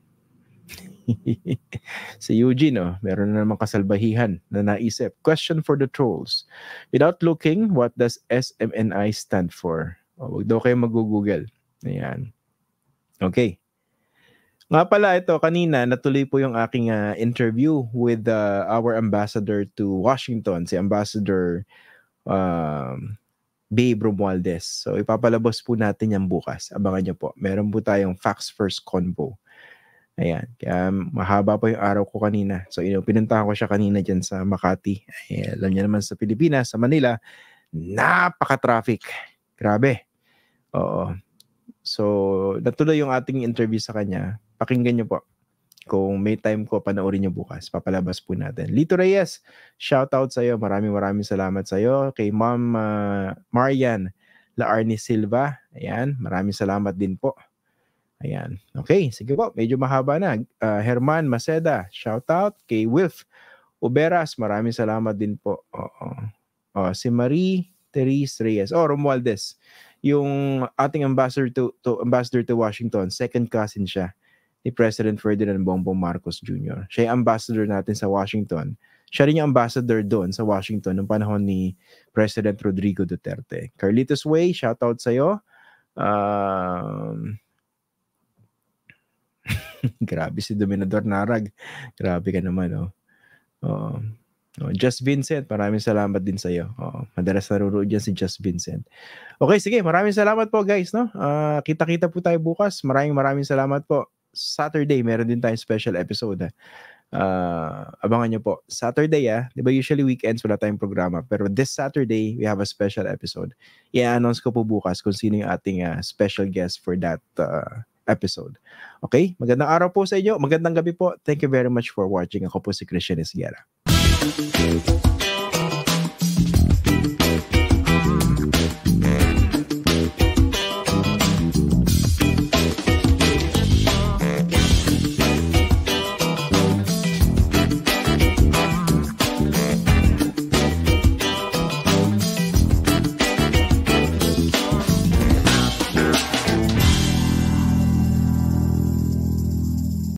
A: Si Eugene, oh, meron na namang kasalbahihan na naisip. Question for the trolls. Without looking, what does S M N I stand for? Oh, wag daw kayo mag-google. Ayan. Okay. Nga pala ito, kanina natuloy po yung aking uh, interview with uh, our ambassador to Washington, si Ambassador um, Babe Romualdez. So ipapalabas po natin yan bukas. Abangan nyo po. Meron po tayong Facts First Convo. Ayan. Kaya mahaba po yung araw ko kanina. So you know, pinuntahan ko siya kanina dyan sa Makati. Ay, alam niyo naman sa Pilipinas, sa Manila, napaka-traffic. Grabe. Oo. So natuloy yung ating interview sa kanya. Pakinggan nyo po. Kung may time ko, panoorin nyo bukas. Papalabas po natin. Lito Reyes, shout out sa'yo. Maraming maraming salamat sa'yo. Kay Ma'am uh, Marian Laarni Silva. Ayan, maraming salamat din po. Ayan. Okay, sige po. Medyo mahaba na. Uh, Herman Maceda, shout out. Kay Wilf Uberas, maraming salamat din po. Oo. Oh, si Marie Therese Reyes. Oh, Romualdez. Yung ating ambassador to, to, ambassador to Washington, second cousin siya ni President Ferdinand Bongbong Marcos Junior Siya yung ambassador natin sa Washington. Siya rin yung ambassador doon sa Washington noong panahon ni President Rodrigo Duterte. Carlitos Way, shoutout sa'yo. Um, grabe si Dominador Narag. Grabe ka naman, oh. Oh. Oh, Just Vincent, maraming salamat din sa'yo. Oh, madalas naruroon dyan si Just Vincent. Okay, sige, maraming salamat po guys. No? Uh, kita-kita po tayo bukas. Maraming maraming salamat po. Saturday, meron din tayong special episode. Uh, abangan nyo po. Saturday, ah. Di ba usually weekends wala tayong programa. Pero this Saturday, we have a special episode. I-announce ko po bukas kung sino yung ating uh, special guest for that uh, episode. Okay? Magandang araw po sa inyo. Magandang gabi po. Thank you very much for watching. Ako po si Christian Esguerra.